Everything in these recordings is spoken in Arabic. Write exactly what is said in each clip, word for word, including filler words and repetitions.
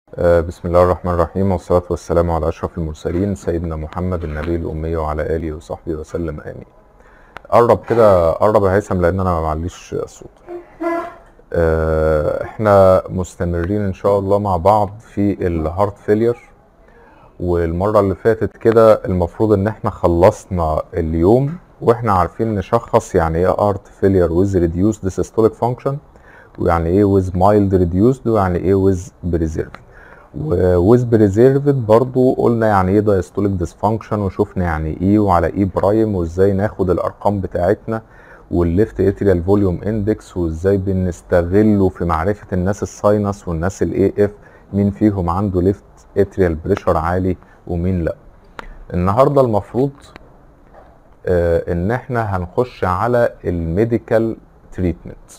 آه، بسم الله الرحمن الرحيم، والصلاة والسلام على أشرف المرسلين سيدنا محمد النبي الأمي وعلى آله وصحبه وسلم آمين. قرب كده، قرب يا هيثم لأن أنا ما معليش صوت. آه، إحنا مستمرين إن شاء الله مع بعض في الهارت فيلير، والمرة اللي فاتت كده المفروض إن إحنا خلصنا اليوم وإحنا عارفين نشخص يعني إيه هارت فيلير with reduced systolic function، ويعني إيه with mild reduced، ويعني إيه with preserved. وويز بريزيرفد برضو قلنا يعني ايه دايستوليك ديسفانكشن، وشفنا يعني ايه وعلى ايه برايم، وازاي ناخد الارقام بتاعتنا والليفت اتريال فوليوم اندكس، وازاي بنستغله في معرفه الناس الساينس والناس الاي اف مين فيهم عنده ليفت اتريال بريشر عالي ومين لا. النهارده المفروض آه ان احنا هنخش على الميديكال تريتمنت.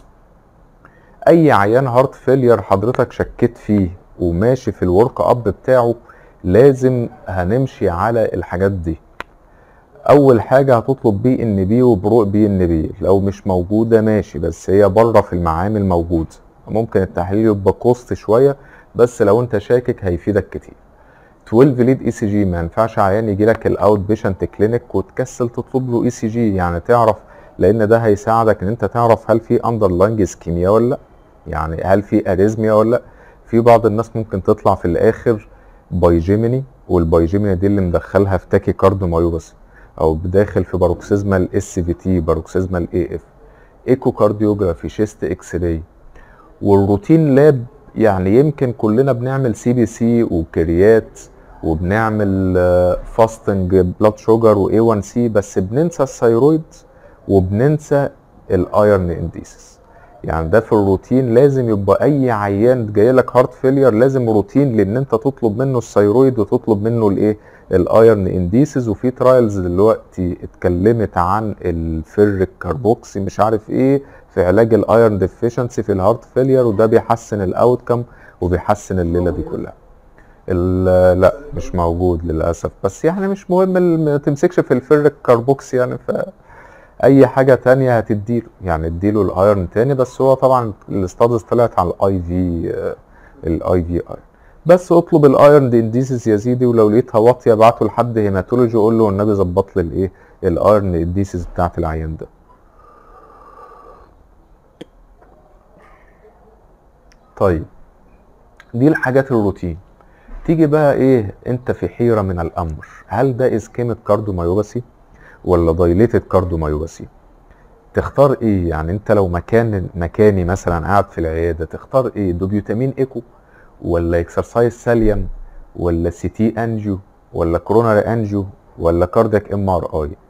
اي عيان هارت فيلير حضرتك شكيت فيه وماشي في الورك اب بتاعه لازم هنمشي على الحاجات دي. اول حاجه هتطلب بي ان بي وبرو بي ان بي، لو مش موجوده ماشي بس هي بره في المعامل موجوده، ممكن التحليل يبقى كوست شويه بس لو انت شاكك هيفيدك كتير. اتناشر ليد اي سي جي، ما ينفعش عيان يجي لك الاوت بيشنت كلينيك وتكسل تطلب له اي سي جي، يعني تعرف، لان ده هيساعدك ان انت تعرف هل في اندرلاينج اسكيميا ولا لا، يعني هل في اريزميا ولا لا. في بعض الناس ممكن تطلع في الاخر بايجيميني، والبايجيميني دي اللي مدخلها في تاكي كارديومايوباثي، او بداخل في باروكسيزمال اس في تي، باروكسيزمال اي اف، ايكو كارديوجرافي، شيست اكس راي، والروتين لاب. يعني يمكن كلنا بنعمل سي بي سي وكريات وبنعمل فاستنج بلاد شوجر واي واحد سي، بس بننسى الثيرويد وبننسى الايرن انديسس. يعني ده في الروتين لازم يبقى اي عيان جاي لك هارت فيلير لازم روتين، لان انت تطلب منه الثيرويد وتطلب منه الايه الايرن انديسز. وفي ترايلز دلوقتي اتكلمت عن الفيريك كاربوكسي مش عارف ايه في علاج الايرن ديفيشنسي في الهارت فيلير، وده بيحسن الاوتكم وبيحسن الليله دي كلها. لا مش موجود للاسف، بس يعني مش مهم، ما تمسكش في الفيريك كاربوكسي يعني، فاي حاجه تانية هتديله، يعني اديله الايرن تاني. بس هو طبعا الاستادز طلعت على الاي في الاي في ايرن. بس اطلب الايرن دي انديسيس يا سيدي، ولو لقيتها واطيه ابعته لحد هيماتولوجي قول له والنبي ظبط لي الايه الايرن انديسيس بتاعت العيان ده. طيب دي الحاجات الروتين. تيجي بقى ايه، انت في حيره من الامر، هل ده اسكيميك كارديومايوباثي ولا دايليتد كارديومايوباثي؟ تختار ايه؟ يعني انت لو مكان مكاني مثلا قاعد في العياده تختار ايه؟ دوبيوتامين ايكو ولا اكسرسايز ساليوم ولا سي تي انجيو ولا كوروناري انجيو ولا كاردياك ام ار اي؟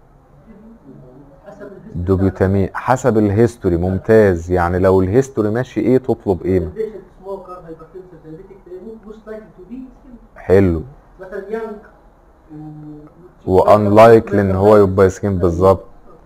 دوبيوتامين حسب الهيستوري. ممتاز، يعني لو الهيستوري ماشي ايه تطلب ايه؟ حلو، وانلايك لان هو يبقى سكين بالظبط.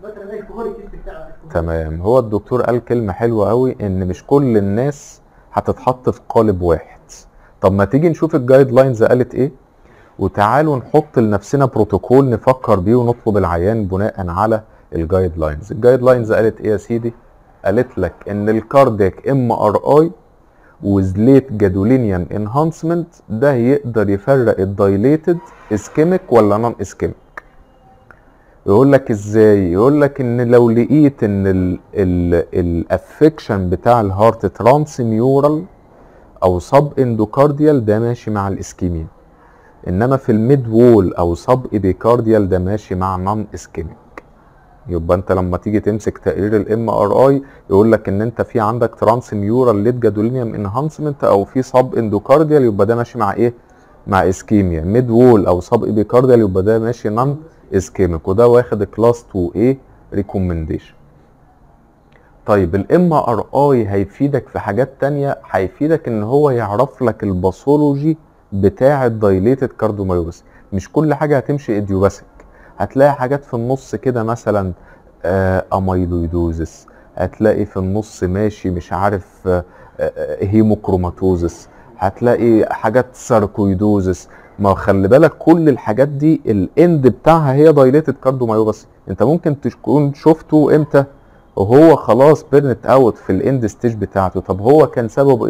تمام، هو الدكتور قال كلمه حلوه قوي ان مش كل الناس هتتحط في قالب واحد. طب ما تيجي نشوف الجايد لاينز قالت ايه، وتعالوا نحط لنفسنا بروتوكول نفكر بيه ونطلب العيان بناء على الجايد لاينز. الجايد لاينز قالت ايه يا سيدي؟ قالت لك ان الكاردياك ام ار اي with late gadolinium enhancement ده يقدر يفرق الدايليتد اسكيميك ولا نون اسكيميك. يقول لك ازاي؟ يقول لك ان لو لقيت ان الافكشن بتاع الهارت ترانس ميورال او سب اندوكارديال ده ماشي مع الاسكيميا، انما في الميد وول او سب ايبيكارديال ده ماشي مع نون اسكيميك. يبقى انت لما تيجي تمسك تقرير الام ار اي يقول لك ان انت في عندك ترانس ميورال ليت جادولينيوم انهانسمنت او في سب اندوكارديال، يبقى ده ماشي مع ايه؟ مع اسكيميا. ميد وول او سب ايبيكارديال يبقى ده ماشي نون اسكيميك، وده واخد كلاس اتنين ايه ريكومنديشن. طيب الام ار اي هيفيدك في حاجات تانية، هيفيدك ان هو يعرف لك الباثولوجي بتاع الدايليتد كارديومايوباثي. مش كل حاجه هتمشي ايديوباثيك، هتلاقي حاجات في النص كده مثلا آه اميلويدوزس، هتلاقي في النص ماشي مش عارف آه آه هيموكروماتوزس، هتلاقي حاجات ساركويدوزس. ما خلي بالك كل الحاجات دي الاند بتاعها هي دايليتد كارديومايوباثي. انت ممكن تكون شفته امتى وهو خلاص بيرنت اوت في الاند ستيج بتاعته. طب هو كان سببه ايه؟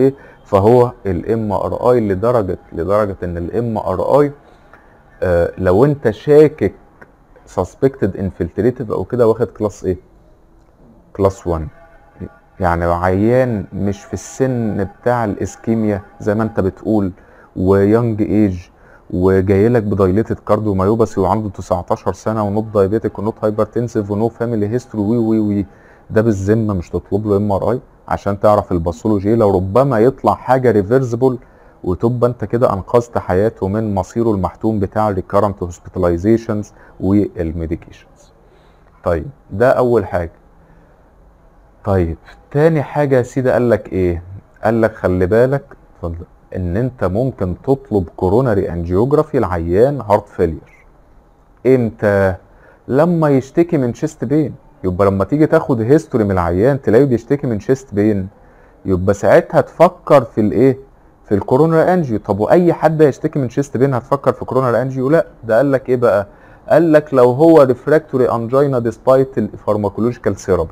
فهو الام ار اي لدرجه لدرجه ان الام ار اي آه لو انت شاكك سسبكتد انفلتريتيف او كده واخد كلاس ايه؟ كلاس واحد. يعني عيان مش في السن بتاع الاسكيميا زي ما انت بتقول ويونج ايج وجاي لك بدايليتد كارديومايوباثي وعنده تسعتاشر سنه ونوت دايابيتك ونوت هايبرتنسيف ونو فاميلي هيستوري وي وي وي ده بالذمه مش تطلب له ام ار اي عشان تعرف الباثولوجي لو ربما يطلع حاجه ريفرسبل وتبقى انت كده انقذت حياته من مصيره المحتوم بتاع الريكارنت هوسبيتاليزيشنز والميديكيشنز. طيب ده اول حاجه. طيب تاني حاجة يا سيدي قال لك ايه؟ قال لك خلي بالك اتفضل ان انت ممكن تطلب كوروناري انجيوجرافي العيان هارت فيلير. امتى؟ لما يشتكي من شيست بين. يبقى لما تيجي تاخد هيستوري من العيان تلاقيه بيشتكي من شيست بين، يبقى ساعتها تفكر في الايه؟ في الكوروناري انجيو. طب واي حد يشتكي من شيست بين هتفكر في كوروناري انجيو؟ لا، ده قال لك ايه بقى؟ قال لك لو هو ريفراكتوري انجينا ديسبايت الفارماكولوجيكال ثيرابي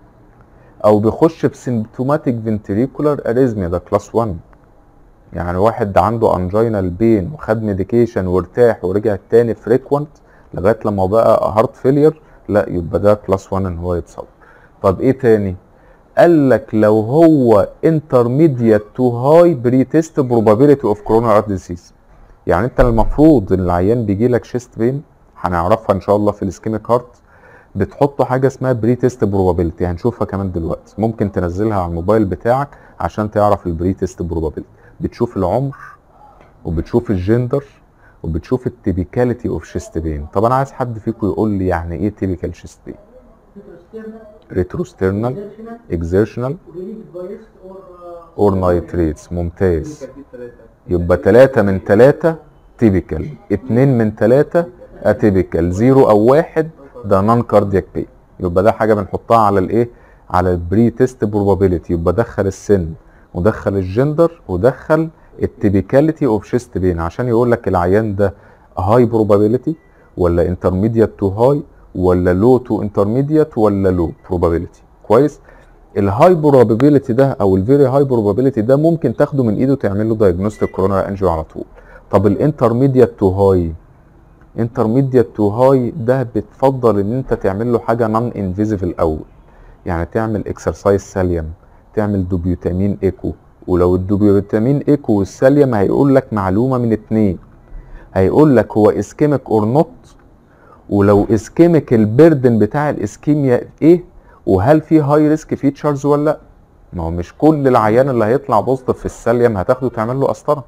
او بيخش بسيمبتوماتيك فنتريكولار اريزميا ده كلاس واحد. يعني واحد عنده انجينال بين وخد ميديكيشن وارتاح ورجع تاني فريكوينت لغايه لما بقى هارت فيلير، لا يبقى ده كلاس واحد ان هو يتصور. طب ايه تاني؟ قال لك لو هو انترميديت تو هاي بري تيست بروبابيلتي اوف كوروناري هارت ديزيز. يعني انت المفروض ان العيان بيجي لك شيست بين هنعرفها ان شاء الله في الاسكيميك هارت، بتحطوا حاجه اسمها بري تيست بروبابيلتي هنشوفها كمان دلوقتي، ممكن تنزلها على الموبايل بتاعك عشان تعرف البري تيست بروبابيلتي. بتشوف العمر وبتشوف الجندر وبتشوف التيبيكاليتي اوف شيست بين. طب انا عايز حد فيكم يقول لي يعني ايه تيبيكال شيست بين؟ ريتروسترنال، اكزيرشنال اور نايتريتس. ممتاز. يبقى تلاتة من تلاتة تيبيكال، اتنين من تلاتة اتيبيكال، زيرو او واحد ده نون كاردياك بين. يبقى ده حاجه بنحطها على الايه؟ على البري تيست بروبابيلتي. يبقى دخل السن ودخل الجندر ودخل التيبيكاليتي اوف شيست بين عشان يقول لك العيان ده هاي بروبابيلتي ولا انترميديت تو هاي ولا لو تو انترميديت ولا لو بروبابيلتي. كويس. الهاي بروبابيلتي ده او الفيري هاي بروبابيلتي ده ممكن تاخده من ايده تعمل له دايجنوستيك كوروناري انجيو على طول. طب الانترميديت تو هاي، انترميديت تو هاي ده بتفضل ان انت تعمل له حاجه نون انفيزيف الاول، يعني تعمل اكسرسايز ساليوم، تعمل دوبيوتامين ايكو. ولو الدوبيوتامين ايكو والساليوم هيقول لك معلومه من اتنين، هيقول لك هو اسكيميك اور نوت، ولو اسكيميك البردن بتاع الاسكيميا ايه، وهل في هاي ريسك فيتشرز ولا لا. ما هو مش كل العيان اللي هيطلع بوزيتيف في الساليوم هتاخده تعمل له قسطره.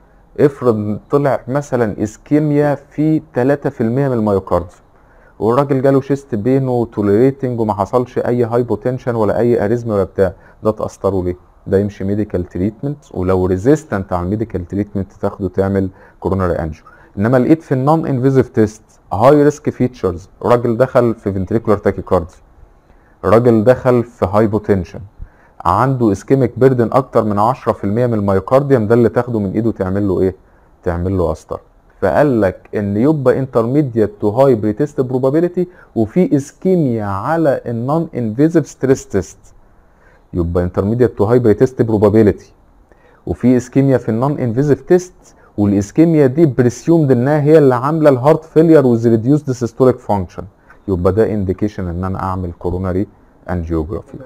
افرض طلع مثلا اسكيميا في تلاتة في المية من الميوكارديوم والراجل جاله شيست بين وتوليريتنج وما حصلش اي هايبوتنشن ولا اي اريزما ولا بتاع، ده تقسطره ليه؟ ده يمشي ميديكال تريتمنت، ولو ريزيستنت على الميديكال تريتمنت تاخده تعمل كوروناري انجيو. انما لقيت في النون انفيزيف تيست هاي ريسك فيتشرز، راجل دخل في فنتريكولار تاكيكاردي، راجل دخل في هايبوتنشن، عنده اسكيميك بيردن اكتر من عشرة في المية من الميوكارديوم، ده اللي تاخده من ايده تعمل له ايه؟ تعمل له قسطره. فقال لك ان يبقى انترميديت تو هاي بري تيست بروبابيلتي وفي اسكيميا على النون انفيزيف ستريس تيست، يبقى انترميديت تو هاي بري تيست بروبابيلتي وفي اسكيميا في النون انفيزيف تيست، والاسكيميا دي بريسيومد انها هي اللي عامله الهارت فيلير ويز ريديوسد سيستوليك فانكشن، يبقى ده انديكيشن ان انا اعمل كوروناري انجيوجرافي.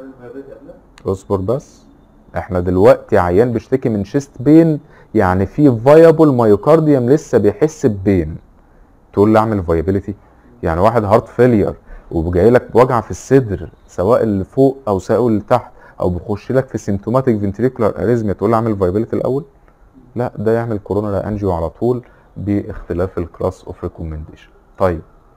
اصبر بس، احنا دلوقتي عيان بيشتكي من شيست بين، يعني في فايبل مايوكارديوم لسه بيحس ببين، تقول لي اعمل فايبيليتي؟ يعني واحد هارت فيلير وجاي لك بوجع في الصدر سواء اللي فوق او سواء اللي تحت او بيخش لك في سيمتوماتيك فنتريكولار اريزميا تقول لي اعمل فايبيليتي الاول؟ لا، ده يعمل كوروناري انجيو على طول باختلاف الكلاس اوف ريكومنديشن. طيب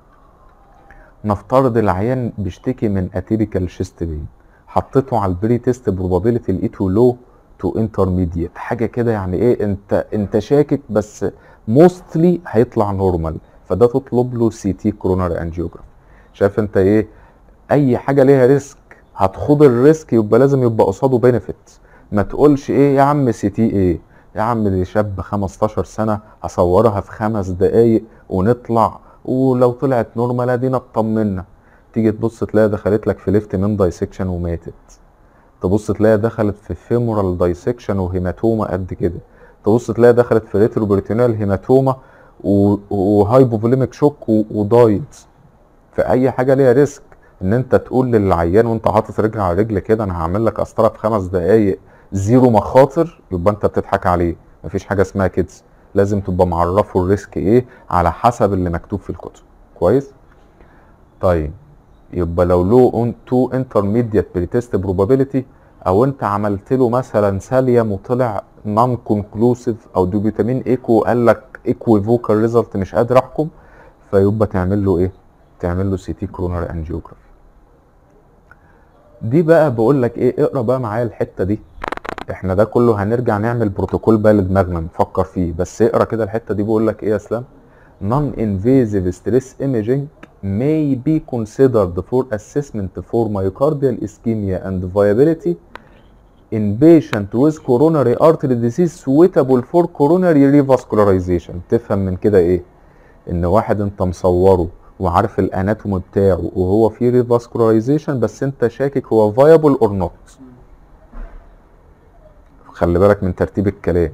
نفترض العيان بيشتكي من اتيبيكال شيست بين، حطيته على البري تيست بروبابيلتي لقيته لو تو انترميديت، حاجه كده يعني ايه، انت انت شاكك بس موستلي هيطلع نورمال، فده تطلب له سي تي كوروناري انجيوجرافي. شايف انت ايه؟ اي حاجه ليها ريسك هتخوض الريسك يبقى لازم يبقى قصاده بينفيت. ما تقولش ايه يا عم سي تي ايه يا عم، دي شاب خمستاشر سنه هصورها في خمس دقايق ونطلع، ولو طلعت نورمال ادينا اطمنا، تيجي تبص تلاقي دخلت لك في ليفت من دايسكشن وماتت. تبص تلاقي دخلت في فيمورال دايسكشن وهيماتوما قد كده، تبص تلاقي دخلت في ريتروبريتونيال هيماتوما وهايبوفوليميك شوك ودايت. فاي حاجه ليها ريسك ان انت تقول للعيان وانت حاطط رجل على رجل كده انا هعمل لك قسطره في خمس دقائق زيرو مخاطر، يبقى انت بتضحك عليه. مفيش حاجه اسمها كده، لازم تبقى معرفه الريسك ايه على حسب اللي مكتوب في الكتب. كويس؟ طيب يبقى لو له تو انترميديت بري تيست بروبابيلتي، او انت عملت له مثلا ساليوم وطلع نون كونكلوسيف، او دوبيتامين ايكو قال لك ايكويفوكال ريزلت مش قادر احكم، فيبقى تعمل له ايه؟ تعمل له سي تي كوروناري انجيوجرافي. دي بقى بقول لك ايه، اقرا بقى معايا الحته دي، احنا ده كله هنرجع نعمل بروتوكول بقى لدماغنا نفكر فيه، بس اقرا كده الحته دي بقول لك ايه يا اسلام. non invasive stress imaging may be considered for assessment for myocardial ischemia and viability in patient with coronary artery disease suitable for coronary revascularization. تفهم من كده ايه؟ ان واحد انت مصوره وعارف الاناتومي بتاعه وهو في ريفاسكولارايزيشن، بس انت شاكك هو فايبل اور نوت. خلي بالك من ترتيب الكلام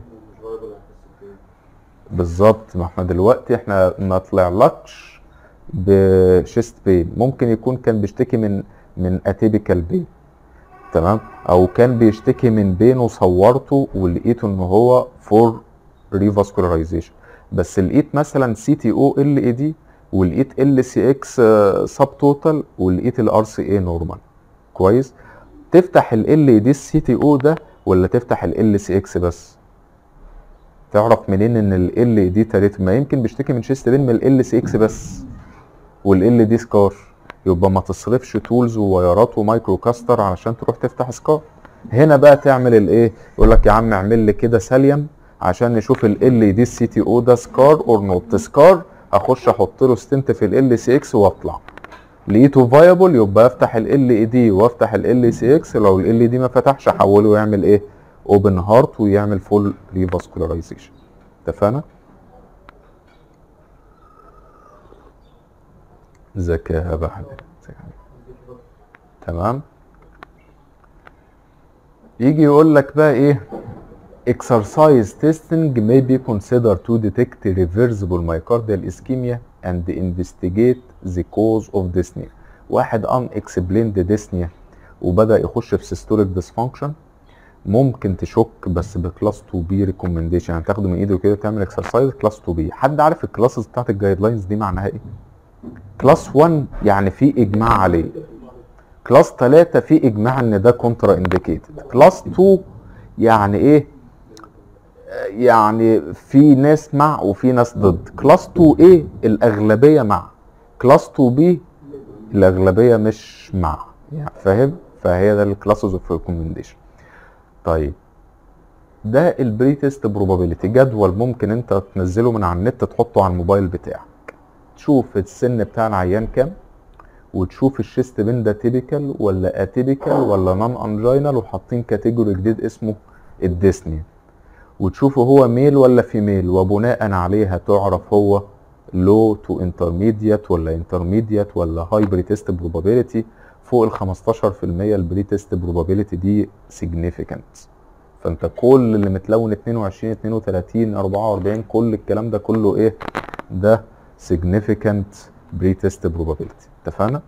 بالظبط. ما احنا دلوقتي احنا ما طلعلكش بشيست بين، ممكن يكون كان بيشتكي من من اتيبيكال بين، تمام، او كان بيشتكي من بين وصورته ولقيته ان هو فور ريفاسكولارايزيشن، بس لقيت مثلا سي تي او ال اي دي ولقيت ال سي اكس سب توتال ولقيت الار سي اي نورمال. كويس؟ تفتح ال ال اي دي السي تي او ده ولا تفتح ال ال سي اكس بس؟ تعرف منين ان ال ال اي دي تالت؟ ما يمكن بيشتكي من شيست بين من ال ال سي اكس بس والال دي سكار، يبقى ما تصرفش تولز ووايرات ومايكرو كاستر علشان تروح تفتح سكار. هنا بقى تعمل الايه؟ يقول لك يا عم اعمل لي كده ساليوم عشان نشوف ال ال دي السي تي او ده سكار اور نوت. سكار اخش احط له ستنت في ال ال سي اكس واطلع، لقيته فايبل يبقى افتح ال ال اي دي وافتح ال ال سي اكس، لو ال ال دي ما فتحش احوله يعمل ايه؟ اوبن هارت ويعمل فول ريفاسكولارايزيشن. اتفقنا؟ ذكاء بحت. تمام. يجي يقول لك بقى ايه؟ exercise testing may be considered to detect reversible myocardial ischemia and investigate the cause of dyspnea. واحد unexplained dyspnea وبدأ يخش في systolic dysfunction، ممكن تشك بس بكلاس تو بي ريكومنديشن، يعني تاخده من ايده كده تعمل اكسرسايز كلاس تو بي. حد عارف الكلاسز بتاعت الجايد لاينز دي معناها ايه؟ كلاس واحد يعني في اجماع عليه، كلاس ثلاثة في اجماع ان ده كونترا انديكيتد، كلاس اتنين يعني ايه؟ يعني في ناس مع وفي ناس ضد. كلاس اتنين ايه؟ الاغلبيه مع. كلاس اتنين بي الاغلبيه مش مع، يعني فاهم؟ فهي ده الكلاسز اوف ريكومنديشن. طيب ده البري تيست بروبابيلتي، جدول ممكن انت تنزله من على النت تحطه على الموبايل بتاعك، تشوف السن بتاع العيان كام، وتشوف الشيست بين ده تيبيكال ولا اتيبيكال ولا نون انجينال، وحاطين كاتيجوري جديد اسمه الديسني، وتشوفه هو ميل ولا فيميل، وبناء عليها تعرف هو لو تو انترميديت ولا انترميديت ولا هاي بري تيست بروبابيلتي. فوق ال خمستاشر في المية البري تيست بروبابيلتي دي سيجنيفيكانت. فانت كل اللي متلون اتنين وعشرين اتنين وتلاتين اربعة واربعين كل الكلام ده كله ايه؟ ده significant pre-test probability. اتفقنا؟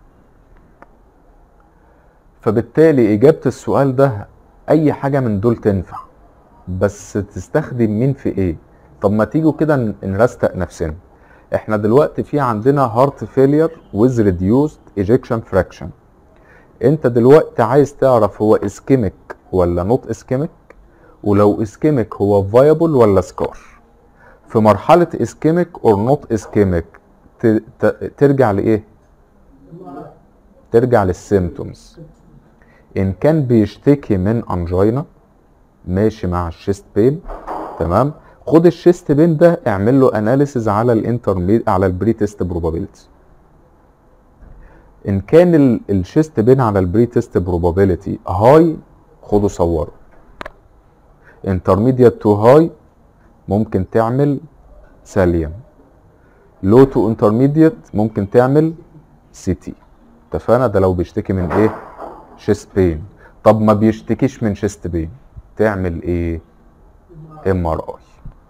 فبالتالي اجابة السؤال ده اي حاجة من دول تنفع، بس تستخدم مين في ايه؟ طب ما تيجوا كده نرستق نفسنا. احنا دلوقتي في عندنا heart failure with reduced ejection fraction. انت دلوقتي عايز تعرف هو ischemic ولا نوت اسكيميك، ولو اسكيميك هو فايبل ولا سكار. في مرحله اسكيميك اور نوت اسكيميك ترجع لايه؟ ترجع للسيمتومز. ان كان بيشتكي من انجينا ماشي مع الشيست بين، تمام، خد الشيست بين ده اعمل له اناليسيز على الانترميد على البري تيست بروبابيلتي. ان كان الشيست بين على البري تيست بروبابيلتي هاي خده صوره، انترميديت تو هاي ممكن تعمل ساليوم، لو تو انترميديت ممكن تعمل سي تي. اتفقنا؟ ده لو بيشتكي من ايه؟ شيست بين. طب ما بيشتكيش من شيست بين، تعمل ايه؟ ام ار اي.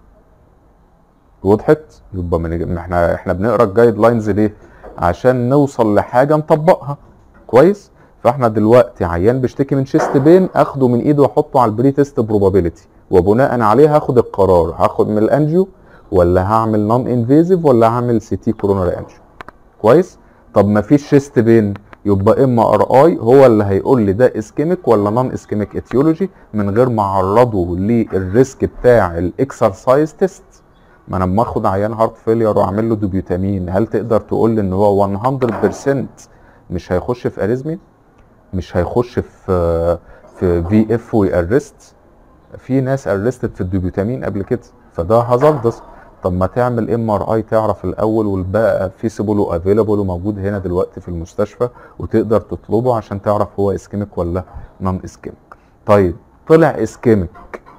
وضحت؟ يبقى من احنا احنا بنقرا الجايد لاينز ليه؟ عشان نوصل لحاجه نطبقها كويس. فاحنا دلوقتي عيان بيشتكي من شيست بين، اخده من ايده واحطه على البري تيست بروبابيلتي، وبناء عليه هاخد القرار، هاخد من الانجيو ولا هعمل نون انفيزيف ولا هعمل سي تي كوروناري انجيو. كويس؟ طب ما فيش شيست بين، يبقى ام ار اي هو اللي هيقول لي ده اسكيميك ولا نون اسكيميك اتيولوجي، من غير ما اعرضه للريسك بتاع الاكسرسايز تيست. ما انا لما اخد عيان هارت فيلير واعمل له دوبيوتامين، هل تقدر تقول لي ان هو مية بالمية مش هيخش في اريزمي؟ مش هيخش في في في اف ويأرست؟ في ناس ارستد في الدوبيوتامين قبل كده، فده هازاردس. طب ما تعمل ام ار اي تعرف الاول، والباقي فيسيبل وافيلابل وموجود هنا دلوقتي في المستشفى، وتقدر تطلبه عشان تعرف هو اسكيميك ولا نون اسكيميك. طيب طلع اسكيميك،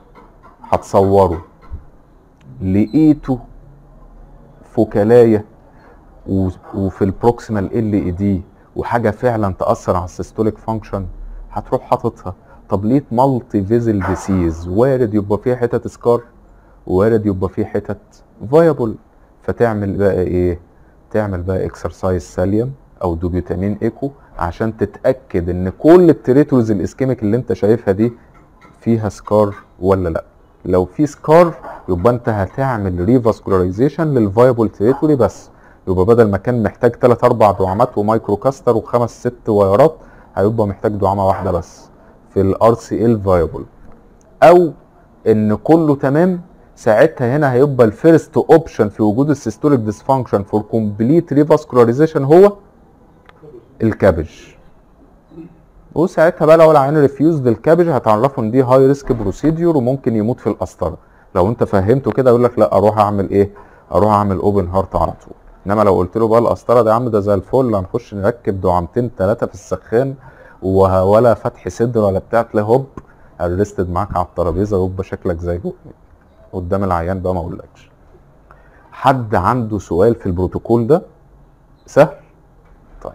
هتصوره، لقيته فوكالايه وفي البروكسيمال ال اي دي وحاجه فعلا تاثر على السيستوليك فانكشن، هتروح حاططها. طب لقيت مالتي فيزل ديسيز، وارد يبقى فيها حتت سكار وارد يبقى فيه حتت فايبل، فتعمل بقى ايه؟ تعمل بقى اكسرسايز ساليوم او دوبيوتامين ايكو عشان تتاكد ان كل التريتوريز الاسكيميك اللي انت شايفها دي فيها سكار ولا لا. لو في سكار يبقى انت هتعمل ريفاسكولاريزيشن للفايبل تريتوري بس، يبقى بدل ما كان محتاج ثلاث اربع دعامات ومايكرو كاستر وخمس ست وايرات، هيبقى محتاج دعامه واحده بس في الار سي ال فايبل. او ان كله تمام، ساعتها هنا هيبقى الفيرست اوبشن في وجود السيستوليك ديسفانكشن فور كومبليت ريفاسكولاريزيشن هو الكابج. وساعتها بقى لو العيان ريفيوزد الكابج هتعرفوا ان دي هاي ريسك بروسيديور وممكن يموت في القسطره. لو انت فهمته كده يقول لك لا اروح اعمل ايه؟ اروح اعمل اوبن هارت على طول. انما لو قلت له بقى القسطره ده يا عم ده زي الفل، هنخش نركب دعامتين ثلاثه في السخان ولا فتح صدر ولا بتاع، تلاقي هوب ارستد معاك على الترابيزه ويبقى شكلك زيه قدام العيان بقى ما اقولكش. حد عنده سؤال في البروتوكول ده؟ سهل؟ طيب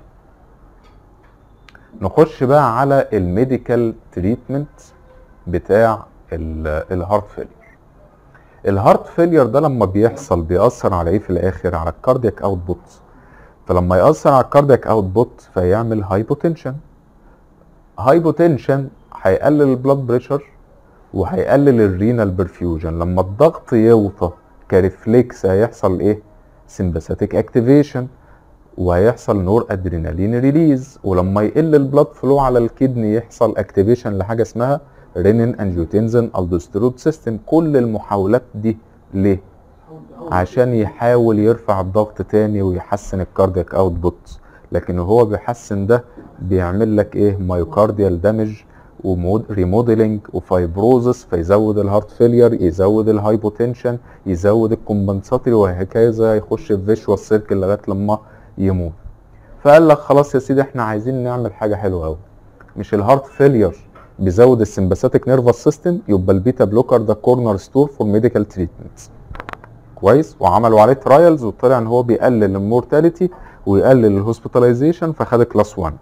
نخش بقى على الميديكال تريتمنت بتاع الهارت فيلير. الهارت فيلير ده لما بيحصل بيأثر على ايه في الاخر؟ على الكاردياك اوتبوت. فلما يأثر على الكاردياك اوتبوت فيعمل هايبوتنشن. هايبوتنشن هيقلل البلاد بريشر وهيقلل الرينال برفيوجن. لما الضغط يوطى كريفلكس هيحصل ايه؟ سمباثيك اكتيفيشن، وهيحصل نور ادرينالين ريليز. ولما يقل البلاد فلو على الكدني يحصل اكتيفيشن لحاجه اسمها رينين انجيوتنزين الدوستيرون سيستم. كل المحاولات دي ليه؟ عشان يحاول يرفع الضغط تاني ويحسن الكاردياك اوتبوت. لكن هو بيحسن ده بيعمل لك ايه؟ مايوكارديال دامج وريموديلنج وفايبروزس، فيزود الهارت فيلير، يزود الهايبوتنشن، يزود الكومبنساتوري، وهكذا يخش في فيشوال سيركل لغايه لما يموت. فقال لك خلاص يا سيدي احنا عايزين نعمل حاجه حلوه قوي. مش الهارت فيلير بيزود السمباثيك نيرفس سيستم، يبقى البيتا بلوكر ده كورنر ستور فور ميديكال تريتمنت. كويس؟ وعملوا عليه ترايلز وطلع ان هو بيقلل المورتاليتي ويقلل الهوسبيتاليزيشن، فخد كلاس واحد.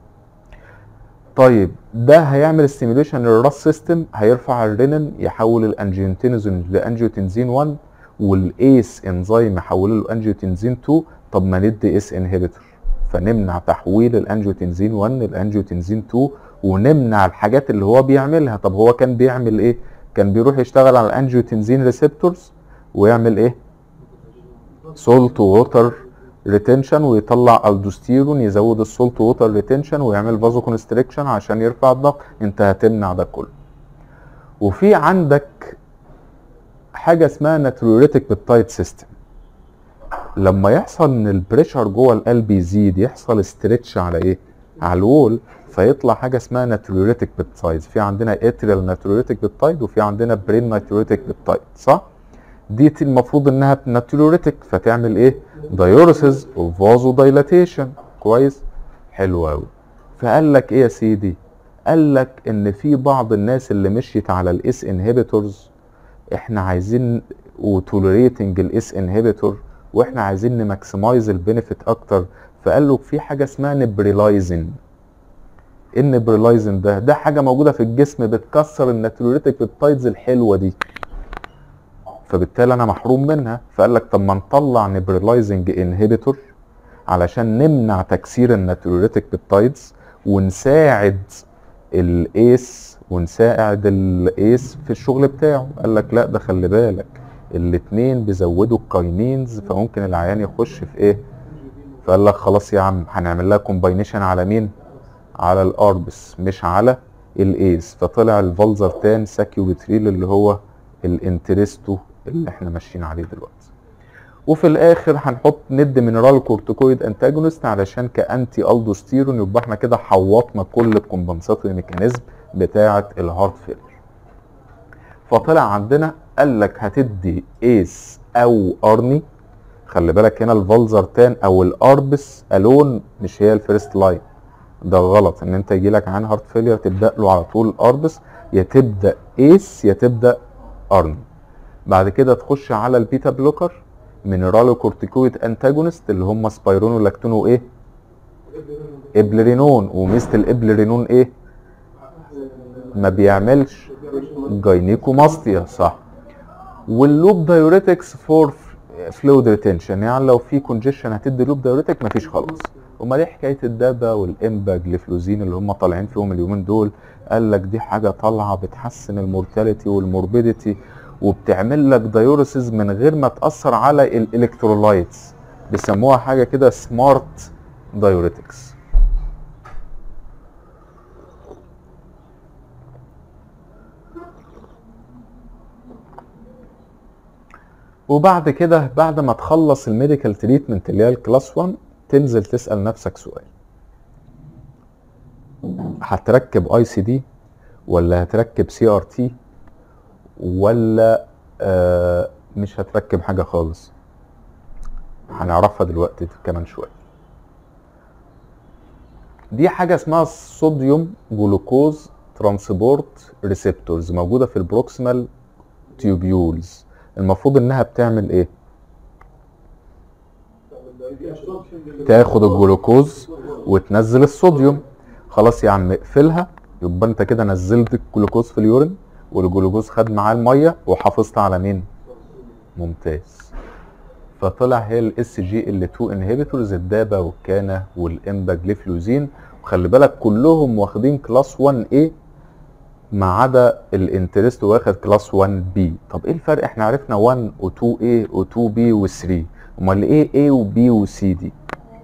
طيب ده هيعمل ستيميوليشن للراس سيستم، هيرفع الرينين، يحول الانجيوتنزين لانجيوتنزين واحد، والايس انزيم يحوله لانجيوتنزين اتنين. طب ما ندي اس انهبيتور فنمنع تحويل الانجيوتنزين واحد للانجيوتنزين اتنين ونمنع الحاجات اللي هو بيعملها. طب هو كان بيعمل ايه؟ كان بيروح يشتغل على الانجيوتنزين ريسبتورز ويعمل ايه؟ سولت ووتر ريتنشن، ويطلع الدوستيرون يزود السولت ووتر ريتنشن ويعمل فازو كونستريكشن عشان يرفع الضغط. انت هتمنع ده كله. وفي عندك حاجه اسمها ناتريوريتك بيبتايد سيستم. لما يحصل ان البريشر جوه القلب يزيد يحصل ستريتش على ايه؟ على الوول، فيطلع حاجه اسمها ناتريوريتك بيبتايد. في عندنا اتريال ناتريوريتك بيبتايد وفي عندنا برين ناتريوريتك بيبتايد، صح؟ دي المفروض انها ناتريوريتك فتعمل ايه؟ دايوريسز وفازو دايلاتيشن. كويس؟ حلو قوي. فقال لك ايه يا سيدي؟ قال لك ان في بعض الناس اللي مشيت على الاس انهبيتورز احنا عايزين وتوليريتنج الاس انهبيتور واحنا عايزين نماكسمايز البينيفيت اكتر. فقال له في حاجه اسمها نبريلايزن. النبرلايزن ده ده حاجه موجوده في الجسم بتكسر الناتريوريتك بيبتايدز الحلوه دي، فبالتالي انا محروم منها. فقال لك طب ما نطلع نبرلايزنج انهبيتور علشان نمنع تكسير الناتريوريتك بيبتايدز ونساعد الايس ونساعد الايس في الشغل بتاعه. قال لك لا ده خلي بالك الاتنين بيزودوا الكاينينز فممكن العيان يخش في ايه. فقال لك خلاص يا عم هنعمل لها كومباينيشن على مين؟ على الاربس مش على الايس. فطلع الفالزرتان ساكيوبتريل اللي هو الانترستو اللي احنا ماشيين عليه دلوقتي. وفي الاخر هنحط ند مينرال كورتيكويد انتاجونست علشان كانتي الدوستيرون. يبقى احنا كده حوطنا كل الكومبنساتوري ميكانيزم بتاعه الهارت فيلر. فطلع عندنا قال لك هتدي ايس او ارني. خلي بالك هنا الفالزرتان او الاربس الون مش هي الفيرست لاين، ده غلط. ان انت يجي لك عن هارت فيلير تبدا له على طول الاربس، يا تبدا ايس يا تبدا ارني. بعد كده تخش على البيتا بلوكر مينرالو كورتيكويد انتاجونست اللي هم سبايرون ولاكتون وايه؟ ابلرينون. وميزه الابلرينون ايه؟ ما بيعملش جاينيكوماستيا صح. واللوب دايوريتكس فور فلويد ريتنشن، يعني لو في كونجيشن هتدي لوب دايوريتك مفيش خلاص. امال ايه حكايه الدابا والامباجليفلوزين اللي هم طالعين فيهم اليومين دول؟ قال لك دي حاجه طالعه بتحسن المورتاليتي والموربيديتي وبتعمل لك دايوريسيس من غير ما تاثر على الالكترولايتس، بيسموها حاجه كده سمارت دايوريتكس. وبعد كده بعد ما تخلص الميديكال تريتمنت اللي هي الكلاس واحد تنزل تسال نفسك سؤال: هتركب اي سي دي ولا هتركب سي ار تي ولا آه مش هتركب حاجه خالص؟ هنعرفها دلوقتي كمان شويه. دي حاجه اسمها صوديوم جلوكوز ترانسبورت ريسبتورز موجوده في البروكسيمال تيوبيولز. المفروض انها بتعمل ايه؟ تاخد الجلوكوز وتنزل الصوديوم. خلاص يا عم اقفلها، يبقى انت كده نزلت الجلوكوز في اليورين والجلوكوز خد معاه الميه وحافظت على مين؟ ممتاز. فطلع هي الاس جي ال اتنين انهبيتورز الدابا والكانا والامباجليفلوزين. وخلي بالك كلهم واخدين كلاس واحد ايه ما عدا الانترست واخد كلاس واحد بي. طب ايه الفرق؟ احنا عرفنا واحد و اتنين ايه و اتنين بي و تلاتة، امال ايه ايه وبي وسي دي؟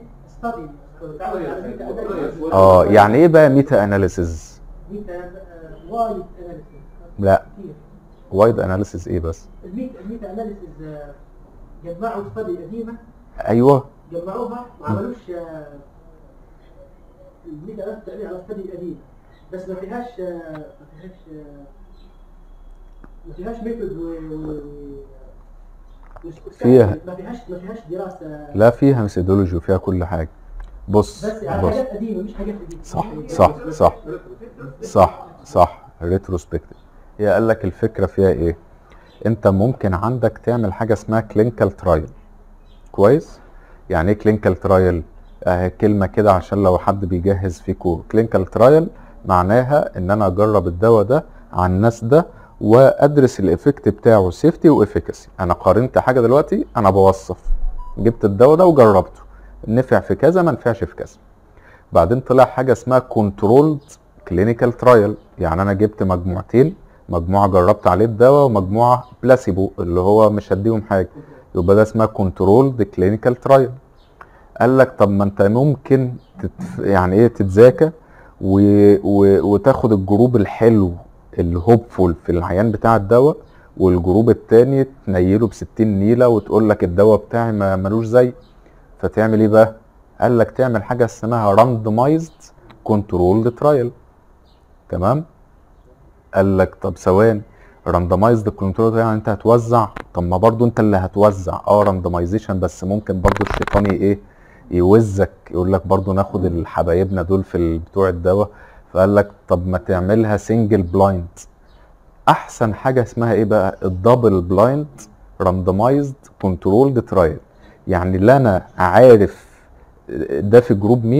اه يعني ايه بقى ميتا اناليسيز؟ وايد اناليسيز. لا وايد اناليسيز ايه بس؟ الميتا الميتا اناليسيز جمعوا ستادي قديمه. ايوه جمعوها ما عملوش الميتا اناليسيز تقريبا على ستادي قديمه بس ما فيهاش ما فيهاش ما فيهاش ميثود و فيها ما فيهاش ما فيهاش دراسه. لا فيها ميثودولوجي وفيها كل حاجه. بص بس يعني بص حاجات قديمه مش حاجات جديده. صح صح صح صح صح ريتروسبكتيف. هي قال لك الفكره فيها ايه؟ انت ممكن عندك تعمل حاجه اسمها كلينيكال ترايل. كويس؟ يعني ايه كلينيكال ترايل؟ اه كلمه كده عشان لو حد بيجهز فيكو. كلينيكال ترايل معناها ان انا اجرب الدواء ده على الناس ده وادرس الايفكت بتاعه سيفتي وافيكاسي. انا قارنت حاجه دلوقتي، انا بوصف جبت الدواء ده وجربته نفع في كذا ما نفعش في كذا. بعدين طلع حاجه اسمها كنترولد كلينيكال ترايل، يعني انا جبت مجموعتين، مجموعه جربت عليه الدواء ومجموعه بلاسيبو اللي هو مش هديهم حاجه، يبقى ده اسمها كنترولد كلينيكال ترايل. قال لك طب ما انت ممكن تتف... يعني ايه تتذاكى و... و... وتاخد الجروب الحلو الهوبفول في العيان بتاع الدواء والجروب التاني تنيله بستين نيله وتقول لك الدواء بتاعي ما ملوش زي. فتعمل ايه بقى؟ قال لك تعمل حاجه اسمها راندمايزد كنترولد ترايل. تمام؟ قال لك طب ثواني، راندمايزد كنترول يعني انت هتوزع؟ طب ما برضو انت اللي هتوزع. اه راندمايزيشن بس ممكن برضو الشيطان ايه يوزك، يقول لك برضو ناخد الحبايبنا دول في بتوع الدواء. فقال لك طب ما تعملها سنجل بلايند. احسن حاجه اسمها ايه بقى؟ الدبل بلايند راندمايزد كنترولد ترايل. يعني لا انا عارف ده في جروب مين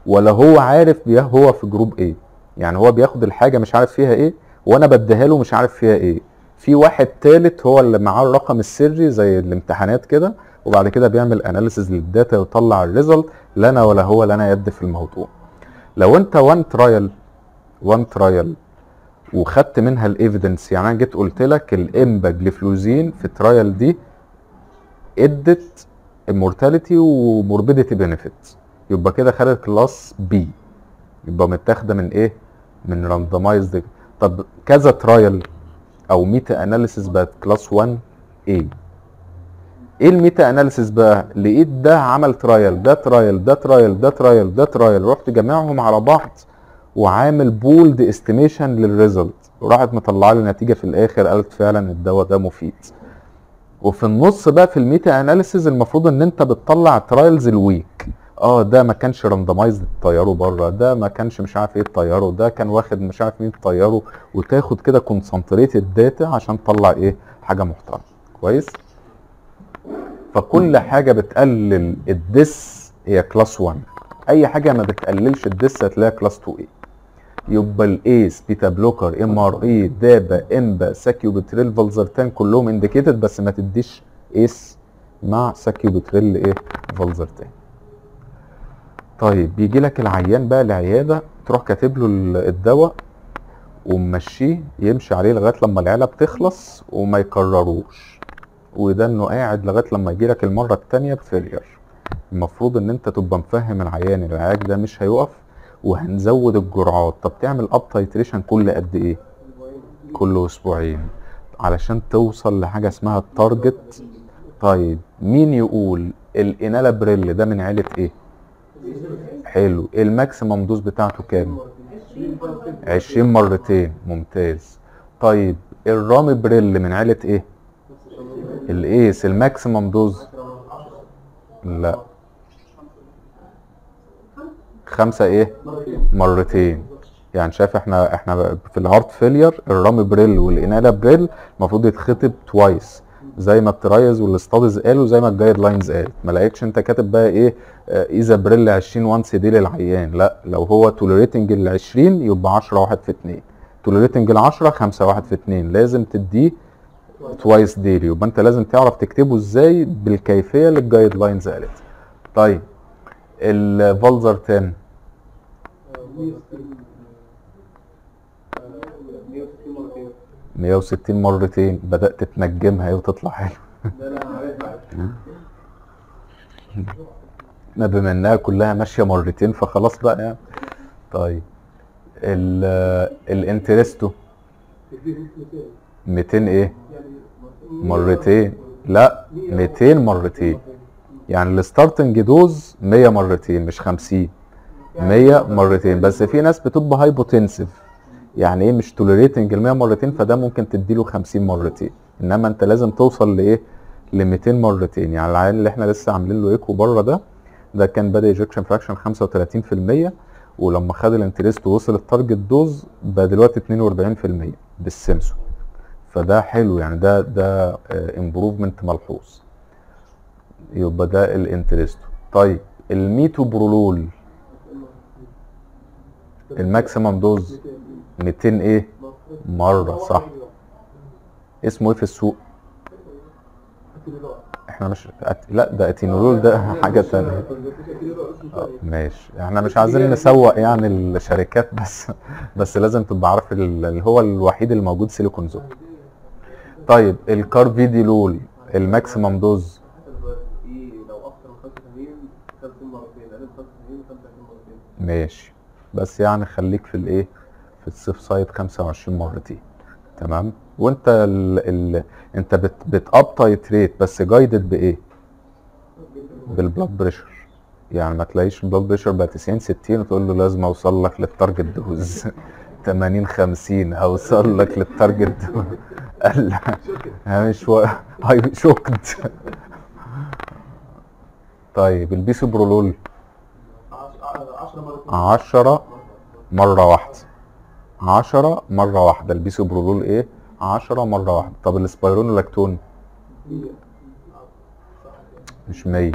ولا هو عارف بيه هو في جروب ايه. يعني هو بياخد الحاجه مش عارف فيها ايه، وانا بديها له مش عارف فيها ايه. في واحد تالت هو اللي معاه الرقم السري زي الامتحانات كده، وبعد كده بيعمل اناليسز للداتا ويطلع الريزلت. لا انا ولا هو لا انا يد في الموضوع. لو انت وان ترايل وان ترايل وخدت منها الايفيدنس، يعني انا جيت قلت لك الامباجليفلوزين في الترايل دي ادت immortality وموربيديتي بنفيت، يبقى كده خدت كلاس بي، يبقى متاخده من ايه؟ من راندمايزد. طب كذا ترايل او ميتا اناليسيس بقت كلاس واحد ايه. ايه الميتا اناليسيس بقى؟ لقيت ده عمل ترايل، ده ترايل، ده ترايل، ده ترايل، ده ترايل، رحت جمعهم على بعض وعامل بولد استيميشن للريزلت، وراحت مطلعه لي نتيجه في الاخر قالت فعلا الدواء ده مفيد. وفي النص بقى في الميتا اناليسيز المفروض ان انت بتطلع الترايلز الويك. اه ده ما كانش راندمايزد تطيره بره، ده ما كانش مش عارف ايه تطيره، ده كان واخد مش عارف مين تطيره، وتاخد كده كونسنتريتد داتا عشان تطلع ايه؟ حاجه محترمه. كويس. فكل حاجه بتقلل الدس هي كلاس واحد، اي حاجه ما بتقللش الدس هتلاقيها كلاس اتنين ايه. يبقى الايس، بيتا بلوكر، ام ار اي، دابا، امبا، ساكيوبتريل، فالزرتان كلهم انديكيتد، بس ما تديش ايس مع ساكيوبتريل ايه؟ فالزرتان. طيب بيجي لك العيان بقى العياده، تروح كاتب له الدواء وممشيه يمشي عليه لغايه لما العيله بتخلص وما يكرروش، وده انه قاعد لغايه لما يجي لك المره الثانيه بفيلير. المفروض ان انت تبقى مفهم العيان العلاج ده مش هيقف وهنزود الجرعات. طب تعمل اب تايتريشن كل قد ايه؟ كل اسبوعين علشان توصل لحاجه اسمها التارجت. طيب مين يقول الانالابريل ده من عيله ايه؟ حلو. الماكسيمم دوز بتاعته كام؟ عشرين مرتين. ممتاز. طيب الرامبريل من عيله ايه؟ الايس. الماكسيمم دوز؟ لا خمسة ايه؟ مرتين. يعني شايف احنا احنا في الهارت فيلير الرامبريل والانالابريل المفروض يتخطب توايس زي ما الترايز والاستاديز قالوا، زي ما الجايد لاينز قالت. ما لقيتش انت كاتب بقى ايه آه ايزابريل عشرين وانس دي للعيان. لا، لو هو توليريتنج ال عشرين يبقى عشرة واحد في اتنين، توليريتنج ال عشرة خمسة واحد في اتنين، لازم تديه توايس ديلي. يبقى انت لازم تعرف تكتبه ازاي بالكيفيه اللي الجايد لاينز قالت. طيب الفالزرتان مية وستين مرتين. بدأت تنجمها ايه وتطلع حلو. ما بما انها كلها ماشيه مرتين فخلاص بقى يعني. طيب الانترستو ميتين ايه؟ مرتين. لا ميتين مرتين. يعني الستارتنج دوز مية مرتين مش خمسين، مية مرتين. بس في ناس بتبقى هايبوتنسيف، يعني ايه مش توليريتنج ال مية مرتين، فده ممكن تديله خمسين مرتين. انما انت لازم توصل لايه؟ ل ميتين مرتين. يعني العيان اللي احنا لسه عاملين له ايكو بره ده ده كان بدا ايجكشن فراكشن خمسة وتلاتين في المية، ولما خد الانترست ووصل التارجت دوز بقى دلوقتي اتنين واربعين في المية بالسمسو. فده حلو يعني، ده ده امبروفمنت ملحوظ. يبقى ده الانترست. طيب الميتوبرولول الماكسيمم دوز ميتين ايه؟ مره. صح. اسمه ايه في السوق؟ احنا مش أت... لا ده اتينولول، ده حاجه ثانيه. آه ماشي. احنا مش عايزين نسوق يعني الشركات، بس بس لازم تبقى عارف اللي هو الوحيد الموجود سيليكونزول. طيب الكارفيديلول الماكسيمم دوز ماشي، بس يعني خليك في الايه؟ في السيف سايد خمسة وعشرين مرتين. تمام. وانت ال ال انت بت بتاب تايتريت بس جايدد بايه؟ بالبلاد بريشر. يعني ما تلاقيش البلاد بريشر بقى تسعين ستين وتقول له لازم اوصل لك للتارجت دوز تمانين خمسين اوصل لك للتارجت دوز. قال مش و... هاي شوكت. طيب البيسوبرولول عشرة مرة واحدة. عشرة مرة واحدة البيسوبرولول ايه؟ عشرة مرة واحدة. طب السبايرونولاكتون مش مية.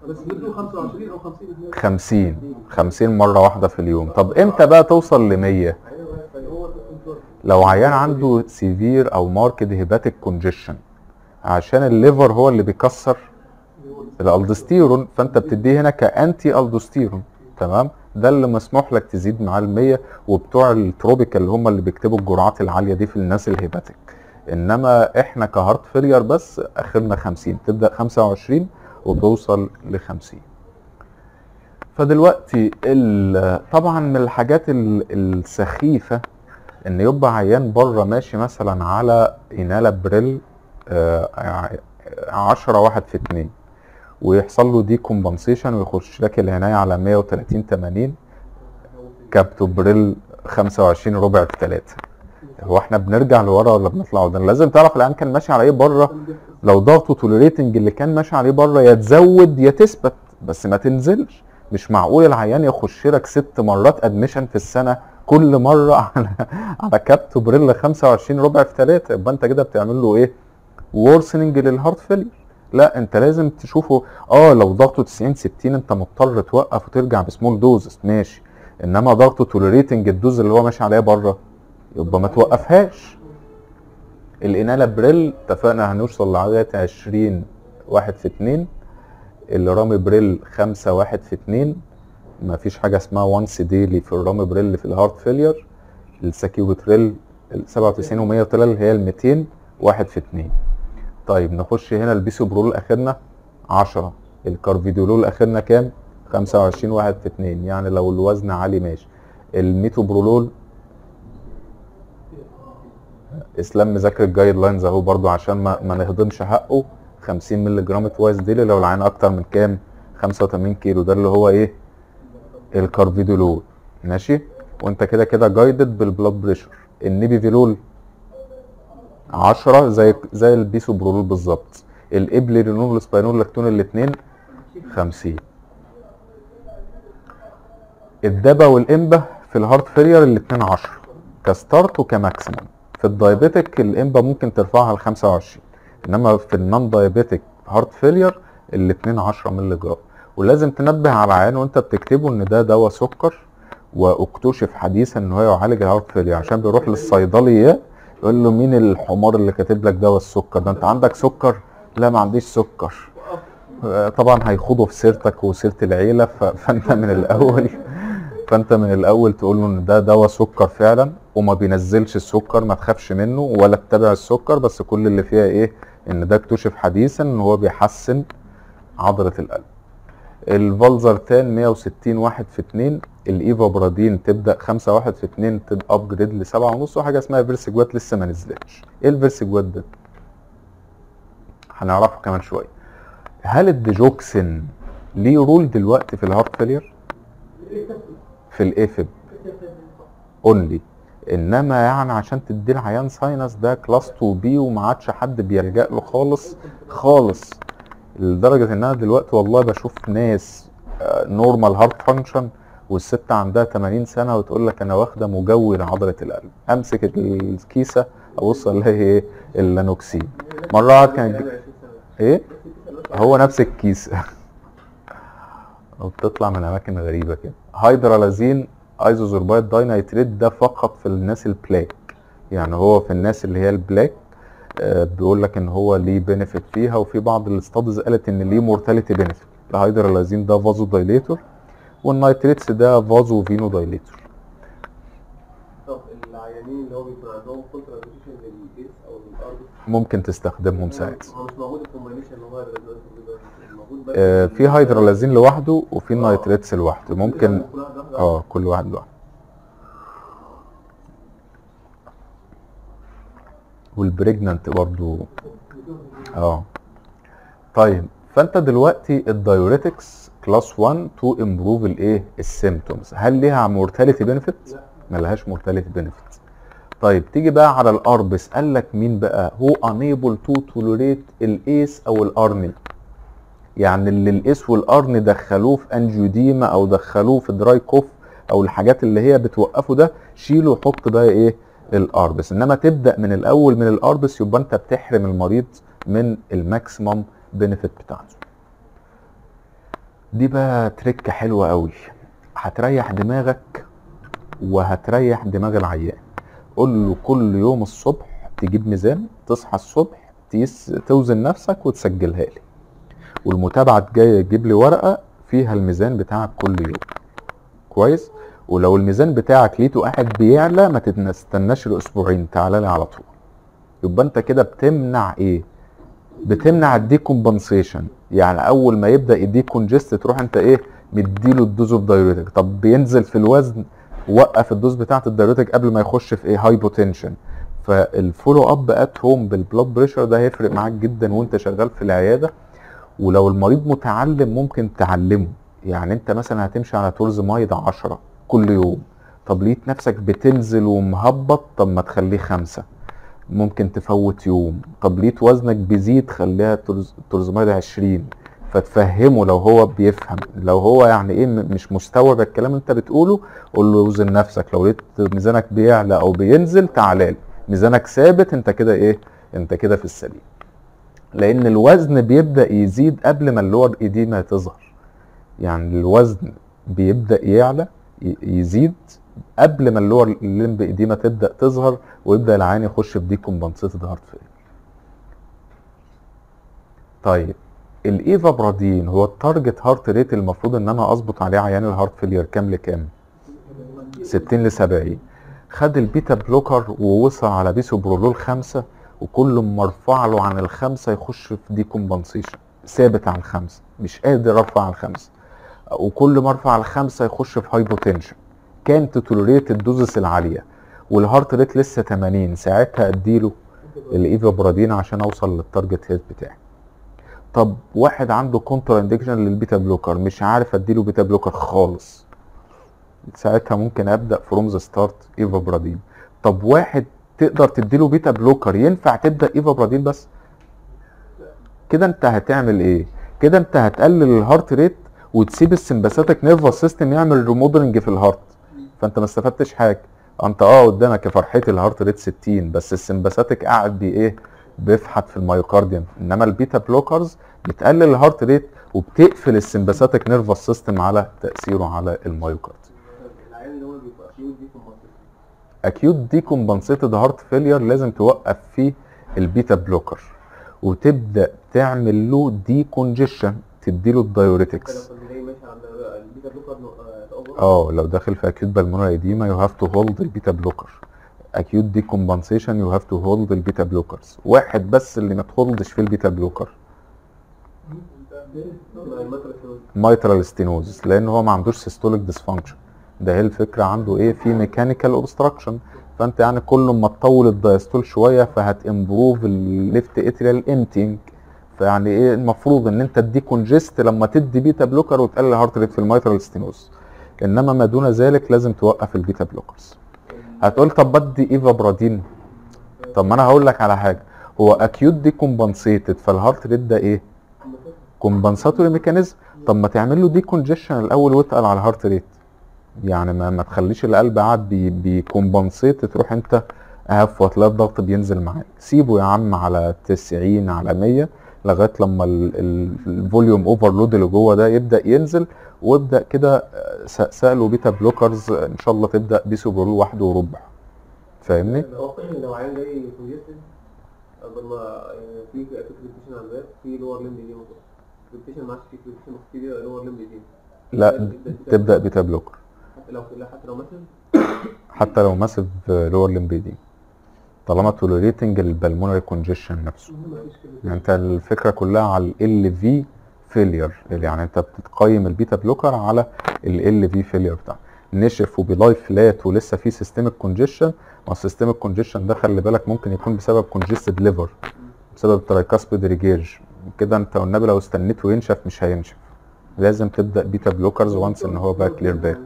بس ندوا خمسة وعشرين او خمسين. خمسين خمسين مرة واحدة في اليوم. طب امتى بقى توصل ل مية؟ لو عيان عنده سيفير او ماركد هيباتيك كونجيشن، عشان الليفر هو اللي بيكسر الالدوستيرون، فانت بتديه هنا كانتي الدوستيرون. تمام، ده اللي مسموح لك تزيد معاه ال مية، وبتوع التروبيكال اللي هم اللي بيكتبوا الجرعات العاليه دي في الناس الهيباتيك. انما احنا كهارت فيلير بس اخرنا خمسين، تبدا خمسة وعشرين وتوصل ل خمسين. فدلوقتي طبعا من الحاجات السخيفه ان يبقى عيان بره ماشي مثلا على انالابريل آه عشرة واحد في اتنين، ويحصل له دي كومبنسيشن ويخش لك العنايه على مية وتلاتين تمانين، كابتوبريل خمسة وعشرين ربع في تلاتة. هو احنا بنرجع لورا ولا بنطلع قدام؟ لازم تعرف العيان كان ماشي على ايه بره. لو ضغطه توليريتنج اللي كان ماشي عليه بره يا تزود يا تثبت، بس ما تنزلش. مش معقول العيان يخش لك ست مرات ادميشن في السنه كل مره على على كابتوبريل خمسة وعشرين ربع في تلاتة، يبقى انت كده بتعمل له ايه؟ وورسننج للهارت فيلير. لا، انت لازم تشوفه. اه لو ضغطه تسعين ستين انت مضطر توقف وترجع بسمول دوزز ماشي، انما ضغطه توليريتنج الدوز اللي هو ماشي عليها بره يبقى ما توقفهاش. الانالابريل اتفقنا هنوصل لعدد عشرين واحد في اتنين، الرامبريل خمسة واحد في اتنين، ما فيش حاجه اسمها وانس ديلي في الرامبريل في الهارت فيلير. الساكيوبتريل سبعة وتسعين ومية وتلاتة اللي هي ال ميتين واحد في اتنين. طيب نخش هنا البيسوبرول اخرنا عشرة، الكارفيدولول اخرنا كام؟ خمسة وعشرين واحد في اتنين، يعني لو الوزن عالي ماشي. الميتوبرولول اسلام مذاكر الجايد لاينز اهو برضو عشان ما, ما نهضمش حقه، خمسين مللي جرام توايس ديلي لو العين اكتر من كام؟ خمسة وتمانين كيلو، ده اللي هو ايه؟ الكارفيدولول ماشي. وانت كده كده جايدد بالبلاد بريشر. النيبيفيلول عشرة زي زي البيسوبرولول بالظبط. الابليرينول والسباينول لاكتون الاثنين خمسين. الدبا والامبا في الهارت فيلير الاثنين عشرة كستارت وكماكسيمم. في الدايابيتك الامبا ممكن ترفعها ل خمسة وعشرين، انما في النون دايابيتك هارت فيلير الاثنين عشرة مللي جرام. ولازم تنبه على العيان وانت بتكتبه ان ده دواء سكر، واكتشف حديثا ان هو يعالج الهارت فيلير، عشان بيروح للصيدلي يقول له مين الحمار اللي كاتب لك دواء السكر ده؟ انت عندك سكر؟ لا ما عنديش سكر. طبعا هيخوضوا في سيرتك وسيره العيله، فانت من الاول فانت من الاول تقول له ان ده دواء سكر فعلا وما بينزلش السكر، ما تخافش منه ولا تتابع السكر، بس كل اللي فيها ايه؟ ان ده اكتشف حديثا ان هو بيحسن عضله القلب. الفالزرتان مية وستين واحد في اتنين، الايفابرادين تبدا خمسة واحد في اتنين تبقى ابجريد ل سبعة ونص، وحاجه اسمها فيرسيجوات لسه ما نزلتش. ايه الفيرسيجوات ده؟ هنعرفه كمان شويه. هل الديجوكسين ليه رول دلوقتي في الهارت فيلير؟ في الايفب اونلي، انما يعني عشان تدي العيان ساينس ده كلاس اتنين بي وما عادش حد بيلجأ له خالص خالص، لدرجه ان انا دلوقتي والله بشوف ناس نورمال هارت فانكشن والست عندها تمانين سنه وتقول لك انا واخده مجوي لعضله القلب، امسك الكيسه ابص الاقي ايه؟ اللانوكسين. مره واحده كان ايه؟ هو نفس الكيسه وبتطلع من اماكن غريبه كده. هيدرالازين ايزوزوربايد داينايتريت ده فقط في الناس البلاك، يعني هو في الناس اللي هي البلاك آه بيقول لك ان هو ليه بينيفيت فيها، وفي بعض الاستادز قالت ان ليه مورتاليتي بينيفيت. الهيدرالازين ده فازو دايليتور، والنايتريتس ده فازو فينو دايليتور. طب العيانين اللي هو بيكون عندهم كونتراديكشن للايس او للارض ممكن تستخدمهم ساعتها. هو مش موجود الكومبينيشن اللي هو موجود بس آه في هيدرالازين لوحده وفي النايتريتس لوحده، ممكن اه كل واحد لوحده. والبريجنانت برضو اه. طيب فانت دلوقتي الدايوريتكس كلاس واحد تو امبروف الايه؟ السيمبتومز. هل ليها مورتاليتي بينفيت؟ ملهاش مورتاليتي بينفيت. طيب تيجي بقى على الاربس، قال لك مين بقى هو انيبل تو توليريت الايس او الارني، يعني اللي الايس والارني دخلوه في انجيوديما او دخلوه في دراي كوف او الحاجات اللي هي بتوقفه ده، شيله وحط بقى ايه؟ الاربس. انما تبدا من الاول من الاربس يبقى انت بتحرم المريض من الماكسيمم بينيفيت بتاعته. دي بقى تركه حلوه قوي، هتريح دماغك وهتريح دماغ العيان. قول له كل يوم الصبح تجيب ميزان، تصحى الصبح تقيس توزن نفسك وتسجلها لي، والمتابعه جايه تجيب لي ورقه فيها الميزان بتاعك كل يوم. كويس؟ ولو الميزان بتاعك لقيته قاعد بيعلى ما تستناش الاسبوعين، تعالى لي على طول. يبقى انت كده بتمنع ايه؟ بتمنع الديكومبنسيشن. يعني اول ما يبدا يديك كونجست تروح انت ايه؟ مديله الدوز اوف دايوريتك. طب بينزل في الوزن، وقف الدوز بتاعه الدايوريتك قبل ما يخش في ايه؟ هايبوتنشن. فالفولو اب ات هوم بالبلاد بريشر ده هيفرق معاك جدا وانت شغال في العياده. ولو المريض متعلم ممكن تعلمه. يعني انت مثلا هتمشي على تورزمايد عشرة كل يوم، طب لقيت نفسك بتنزل ومهبط، طب ما تخليه خمسة، ممكن تفوت يوم. طب لقيت وزنك بيزيد، خليها تورزمايد عشرين. فتفهمه لو هو بيفهم. لو هو يعني ايه مش مستوعب الكلام اللي انت بتقوله، قول له وزن نفسك. لو لقيت ميزانك بيعلى او بينزل تعالى لي. ميزانك ثابت انت كده ايه؟ انت كده في السليم. لان الوزن بيبدا يزيد قبل ما اللور ايديما تظهر. يعني الوزن بيبدا يعلى يزيد قبل ما اللور الليمب ايديما تبدا تظهر، ويبدا العيان يخش في ديكومبنسيتد هارت فيلير. طيب الايفابرادين هو التارجت هارت ريت المفروض ان انا اظبط عليه عيان الهارت فيلير كام لكام؟ ستين ل سبعين. خد البيتا بلوكر ووصل على بيسوبرولول خمسة، وكل ما ارفع له عن الخمسة يخش في ديكومبنسيشن، ثابت على الخمسة، مش قادر ارفع على الخمسة. وكل ما ارفع على الخمسة يخش في هايبوتنشن. كانت توليريت الدوزس العالية والهارت ريت لسه تمانين، ساعتها اديله الايفابرادين عشان اوصل للتارجت هيت بتاعي. طب واحد عنده كونترا انديكشن للبيتا بلوكر، مش عارف اديله بيتا بلوكر خالص، ساعتها ممكن ابدا فروم ذا ستارت ايفابرادين. طب واحد تقدر تديله بيتا بلوكر، ينفع تبدا ايفابرادين بس؟ كده انت هتعمل ايه؟ كده انت هتقلل الهارت ريت وتسيب السمباثيك نيرفس سيستم يعمل ريموديلنج في الهارت، فانت ما استفدتش حاجه. انت اه قدامك يا فرحتي الهارت ريت ستين، بس السمباثيك قاعد بي ايه؟ بيفحت في الميوكارديوم. انما البيتا بلوكرز بتقلل الهارت ريت وبتقفل السمباثيك نيرفس سيستم على تاثيره على الميوكارد. العيان اللي هو بيبقى اكيوت ديكومبنسيتد اكيوت ديكومبنسيتد هارت فيلير لازم توقف فيه البيتا بلوكر وتبدا تعمل له دي كونجيشن، تديله الدايوريتكس. اه لو داخل في اكيوت بالمونري ايديما يو هاف تو هولد البيتا بلوكر. اكيوت ديكومبنسيشن يو هاف تو هولد البيتا بلوكرز. واحد بس اللي ما تهولدش في البيتا بلوكر، مايترال ستينوزس، لان هو ما عندوش سيستوليك ديسفانكشن. ده هي الفكره عنده ايه؟ في ميكانيكال اوبستراكشن. فانت يعني كل ما تطول الدايستول شويه فهتمبروف الليفت اتريال امتينج. فيعني ايه المفروض ان انت تدي كونجست لما تدي بيتا بلوكر وتقلل الهارت ريت في المايترال ستينوز. انما ما دون ذلك لازم توقف البيتا بلوكرز. هتقول طب بدي ايفابرادين. طب ما انا هقول لك على حاجه، هو اكيوت دي كومبنسيتد، فالهارت ريت ده ايه؟ كومبنساتوري ميكانيزم. طب ما تعمل له دي كونجيشن الاول واتقل على الهارت ريت. يعني ما, ما تخليش القلب قاعد بي بيكومبنسيت تروح انت اهف وتلاقي الضغط بينزل معاك. سيبه يا عم على تسعين على مية لغايه لما الفوليوم اوفرلود اللي جوه ده يبدا ينزل، وابدا كده سأله بيتا بلوكرز ان شاء الله تبدا بيسوبرول واحد وربع. فاهمني؟ لو لو عيان جاي كونجستد قبل ما في كريبتيشن على الباب في لور ليمب دي كريبتيشن ما عادش في كريبتيشن في لور ليمب دي، لا تبدا بيتا بلوكر حتى لو حتى لو مثلا حتى لو ماسف لور ليمب دي طالما توليريتنج البلمونري كونجيشن نفسه. يعني انت الفكره كلها على ال في فيلير، يعني انت بتقيم البيتا بلوكر على ال في فيلير بتاعه. نشف وبيلاي فلات ولسه في سيستميك كونجيشن، ما السيستميك كونجيشن ده خلي بالك ممكن يكون بسبب كونجستد ليفر، بسبب ترايكاسبيد ريجيرج كده. انت والنبي لو استنيته ينشف مش هينشف، لازم تبدا بيتا بلوكرز وانس ان هو بقى كلير باك.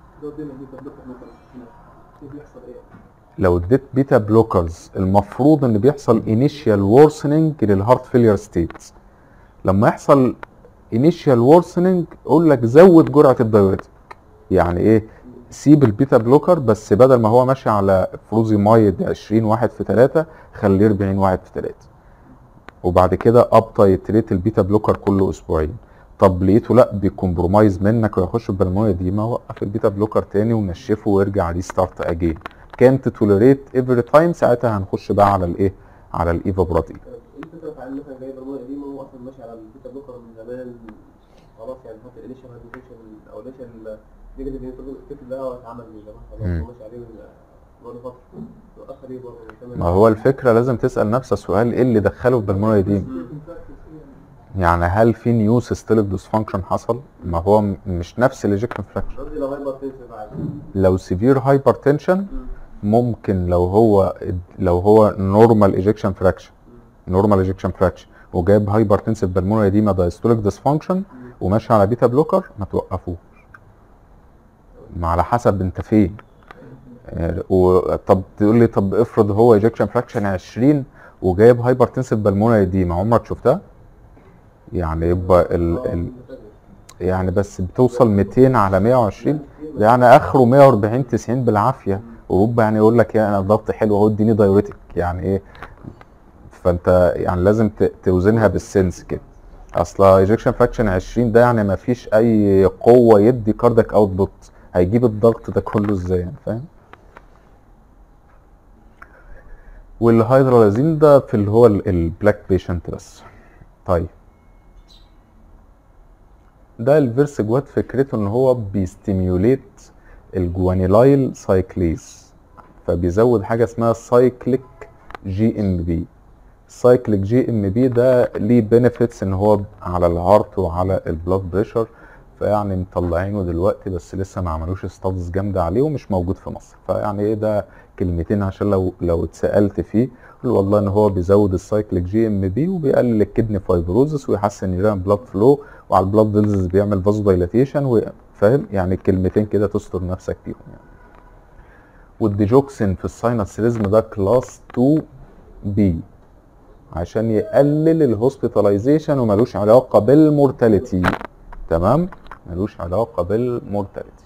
لو اديت بيتا بلوكرز المفروض ان بيحصل انيشيال وورسننج للهارت فيلير ستيتس. لما يحصل انيشيال وورسننج اقول لك زود جرعه الدايوريتك. يعني ايه؟ سيب البيتا بلوكر بس بدل ما هو ماشي على فروزيمايد عشرين واحد في تلاتة خليه اربعين واحد في تلاتة، وبعد كده اب تايتريت البيتا بلوكر كل اسبوعين. طب لقيته لا بيكمبرومايز منك ويخش بالبلمونري اديما، وقف البيتا بلوكر تاني ونشفه ويرجع ريستارت اجين. كانت توليريت افري تايم، ساعتها هنخش بقى على الايه؟ على الايفابرادين. ايه الفكره في عيل مثلا جاي بالمونري اديما وهو اصلا ماشي على البيتا بلوكر من زمان خلاص، يعني حتى الانيشال هايبوتنشن او الانيشال نيجاتيف نيوترال ده هو اتعمل من زمان خلاص، هو ماشي عليه من بقاله فتره، وقفها ليه برضه؟ ما هو الفكره لازم تسال نفسك سؤال، ايه اللي دخله في بالمونري اديما؟ يعني هل في نيو سيستوليك ديسفانكشن حصل؟ ما هو م- مش نفس الايجكشن فراكشن. قصدي لو هايبر تنسف عادي. لو سيفير هايبرتنشن ممكن، لو هو لو هو نورمال ايجكشن فراكشن نورمال ايجكشن فراكشن وجايب هايبرتنسيف بالمونري اديما دايستوليك ديسفانكشن وماشي على بيتا بلوكر، ما توقفوش. ما على حسب انت فين. آه، و- طب تقول لي طب افرض هو ايجكشن فراكشن عشرين وجايب هايبرتنسيف بالمونري اديما، عمرك شفتها؟ يعني يبقى ال ال يعني بس بتوصل ميتين على مية وعشرين، يعني اخره مية واربعين تسعين بالعافيه، ويبقى يعني يقول لك يا انا ضغط حلو اهو اديني دايوريتك، يعني ايه؟ فانت يعني لازم ت- توزنها بالسنس كده. اصلا ايجكشن فراكشن عشرين ده يعني ما فيش اي قوه يدي كاردك اوتبوت، هيجيب الضغط ده كله ازاي يعني؟ فاهم؟ والهيدرالازين ده في اللي هو ال- البلاك بيشنت بس. طيب ده الفيرس جوات فكرته ان هو بيستيميوليت الجوانيلايل سايكليز، فبيزود حاجه اسمها سايكليك جي ام بي. السايكليك جي ام بي ده ليه بينيفيتس ان هو على الهارت وعلى البلاد بريشر، فيعني مطلعينه دلوقتي بس لسه ما عملوش ستادز جامده عليه ومش موجود في مصر. فيعني ايه ده كلمتين عشان لو لو اتسالت فيه قول والله ان هو بيزود السايكليك جي ام بي وبيقلل الكدني فايبروزس ويحسن اليورين بلاد فلو، وعلى البلاد فيلز بيعمل فازو دايلاتيشن، فاهم يعني؟ كلمتين كده تستر نفسك بيهم يعني. والديجوكسين في الساينس ريزم ده كلاس اتنين بي عشان يقلل الهوسبيتاليزيشن وملوش علاقه بالمورتاليتي. تمام، ملوش علاقه بالمورتاليتي.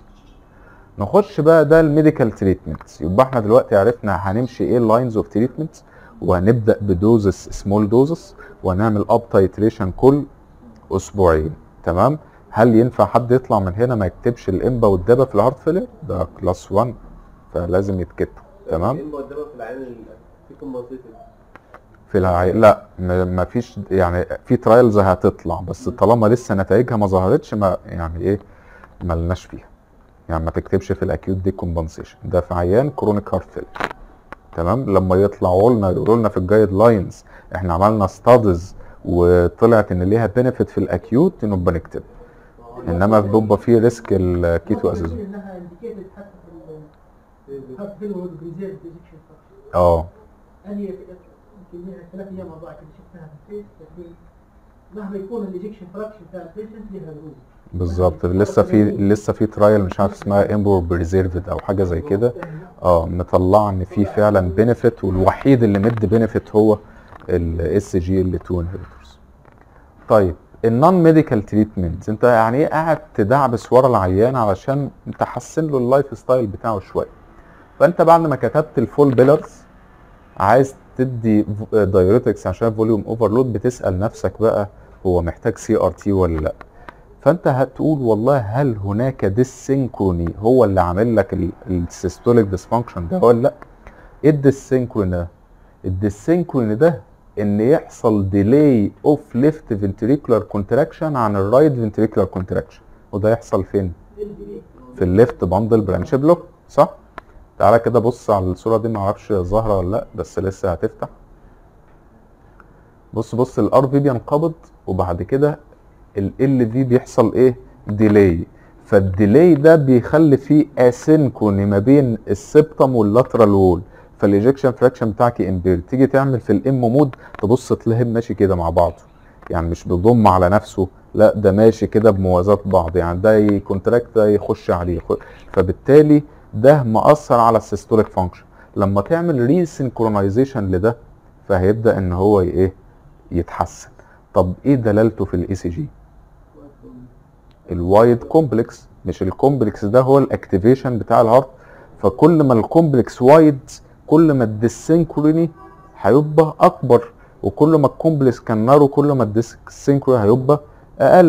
نخش بقى ده الميديكال تريتمنت. يبقى احنا دلوقتي عرفنا هنمشي ايه اللاينز اوف تريتمنت، وهنبدا بدوزس سمول دوزس وهنعمل اب تايتريشن كل اسبوعين. تمام. هل ينفع حد يطلع من هنا ما يكتبش الامبا والدبا في الهارت فيلير؟ ده كلاس واحد فلازم يتكتب. تمام. الامبا والدبا في العين ال- في كومبنسيتد في العي... لا ما فيش يعني، في ترايلز هتطلع بس طالما لسه نتائجها ما ظهرتش ما يعني ايه ملناش فيها. يعني ما تكتبش في الاكيوت دي كومبنسيشن، ده في عيان كرونيك هارت فيلير. تمام. لما يطلعوا لنا يقولوا لنا في الجايد لاينز احنا عملنا ستادز وطلعت ان ليها بينيفيت في الاكيوت نبقى نكتب، انما بيبقى في ريسك الكيتو اساسا. انها انديكيتد حتى في الهارت فيلر والبريزيرف ديزكشن. اه هذه يمكن ثلاث ايام اربعه كده شفتها في الفيس، لكن مهما يكون الايجكشن فراكشن بتاع البيشنت ليها رول. بالظبط. لسه في لسه في ترايل مش عارف اسمها امبور بريزيرفد او حاجه زي كده، اه مطلعه ان في فعلا بينيفيت، والوحيد اللي مد بينيفيت هو الاس جي ال اتنين انهبيتورز. طيب النون ميديكال تريتمنت، انت يعني ايه قاعد تدعبس ورا العيان علشان تحسن له اللايف ستايل بتاعه شويه. فانت بعد ما كتبت الفول بيلرز عايز تدي دايوريتكس عشان فوليوم اوفرلود، بتسال نفسك بقى هو محتاج سي ار تي ولا لا. فانت هتقول والله هل هناك ديسينكروني هو اللي عامل لك السيستوليك ديسفانكشن ده ولا لا؟ ايه الديسينكروني ده؟ الديسينكروني ده ان يحصل ديلي اوف ليفت فنتريكولار كونتراكشن عن الرايت فنتريكولار كونتراكشن، وده يحصل فين؟ في الليفت باندل برانش بلوك، صح؟ تعالى كده بص على الصوره دي، معرفش ظاهره ولا لا بس لسه هتفتح. بص بص الار في بينقبض وبعد كده ال ال في بيحصل ايه؟ ديلي. فالديلي ده بيخلي فيه اسينكروني ما بين السبتم واللاترال وول، فالايجكشن فراكشن بتاعك امبير. تيجي تعمل في الام مود تبص تلاقيهم ماشي كده مع بعض، يعني مش بيضم على نفسه، لا ده ماشي كده بموازاة بعض، يعني ده يكونتراكت ده يخش عليه، فبالتالي ده مأثر على السيستوليك فانكشن. لما تعمل ريسينكرونايزيشن لده فهيبدا ان هو ايه؟ يتحسن. طب ايه دلالته في الاي سي جي؟ الوايد كومبلكس، مش الكومبلكس ده هو الاكتيفيشن بتاع الهارت. فكل ما الكومبلكس وايد كل ما الديسينكروني هيبقى اكبر، وكل ما الكومبلكس كان نارو كل ما الديسينكروني هيبقى اقل.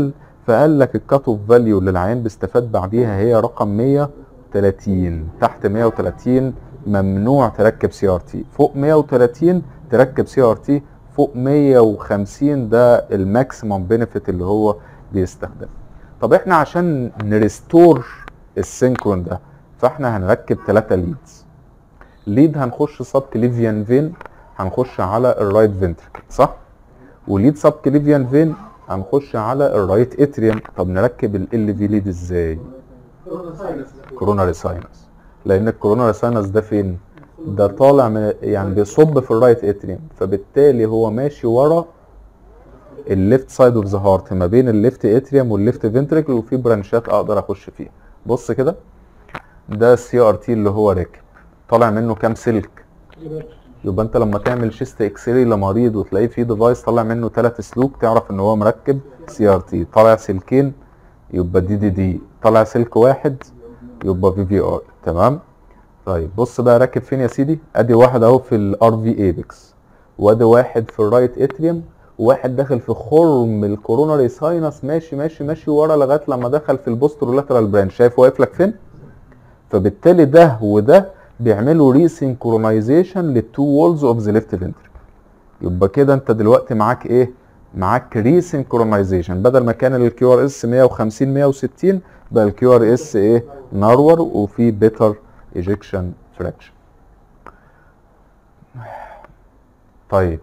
فقال لك الكات اوف فاليو اللي العيان بيستفاد بعديها هي رقم مية وتلاتين. تحت مية وتلاتين ممنوع تركب سي ار تي، فوق مية وتلاتين تركب سي ار تي، فوق مية وخمسين ده الماكسيمم بينيفيت اللي هو بيستخدم. طب احنا عشان نريستور السينكرون ده فاحنا هنركب ثلاثة ليدز. ليد هنخش سب كليفيان فين، هنخش على الرايت فنتركل صح؟ وليد سب كليفيان فين هنخش على الرايت اتريوم. طب نركب ال ال في ليد ازاي؟ كوروناري ساينس، لان الكوروناري ساينس ده فين؟ ده طالع من يعني بيصب في الرايت اتريوم، فبالتالي هو ماشي ورا الليفت سايد اوف ذا هارت، ما بين الليفت اتريوم والليفت فنتركل، وفي برانشات اقدر اخش فيها. بص كده، ده السي ار تي اللي هو راكب، طالع منه كام سلك؟ يبقى انت لما تعمل شيست اكس راي لمريض وتلاقيه فيه ديفايس طالع منه ثلاث سلوك تعرف ان هو مركب سي ار تي. طالع سلكين يبقى دي دي دي، طالع سلك واحد يبقى في في ار. تمام. طيب بص بقى راكب فين يا سيدي؟ ادي واحد اهو في الار في ايبكس، وادي واحد في الرايت اتريوم، وواحد داخل في خرم الكوروناري ساينس، ماشي ماشي ماشي ورا لغايه لما دخل في البوسترولاترال برانش. شايف واقف لك فين؟ فبالتالي ده وده بيعملوا ريسينكرونايزيشن للتو وولز اوف ذا ليفت فنتركل. يبقى كده انت دلوقتي معاك ايه؟ معاك ريسينكرونايزيشن، بدل ما كان الكيو ار اس مية وخمسين مية وستين بقى الكيو ار اس ايه؟ نارور، وفي بيتر ايجكشن فراكشن. طيب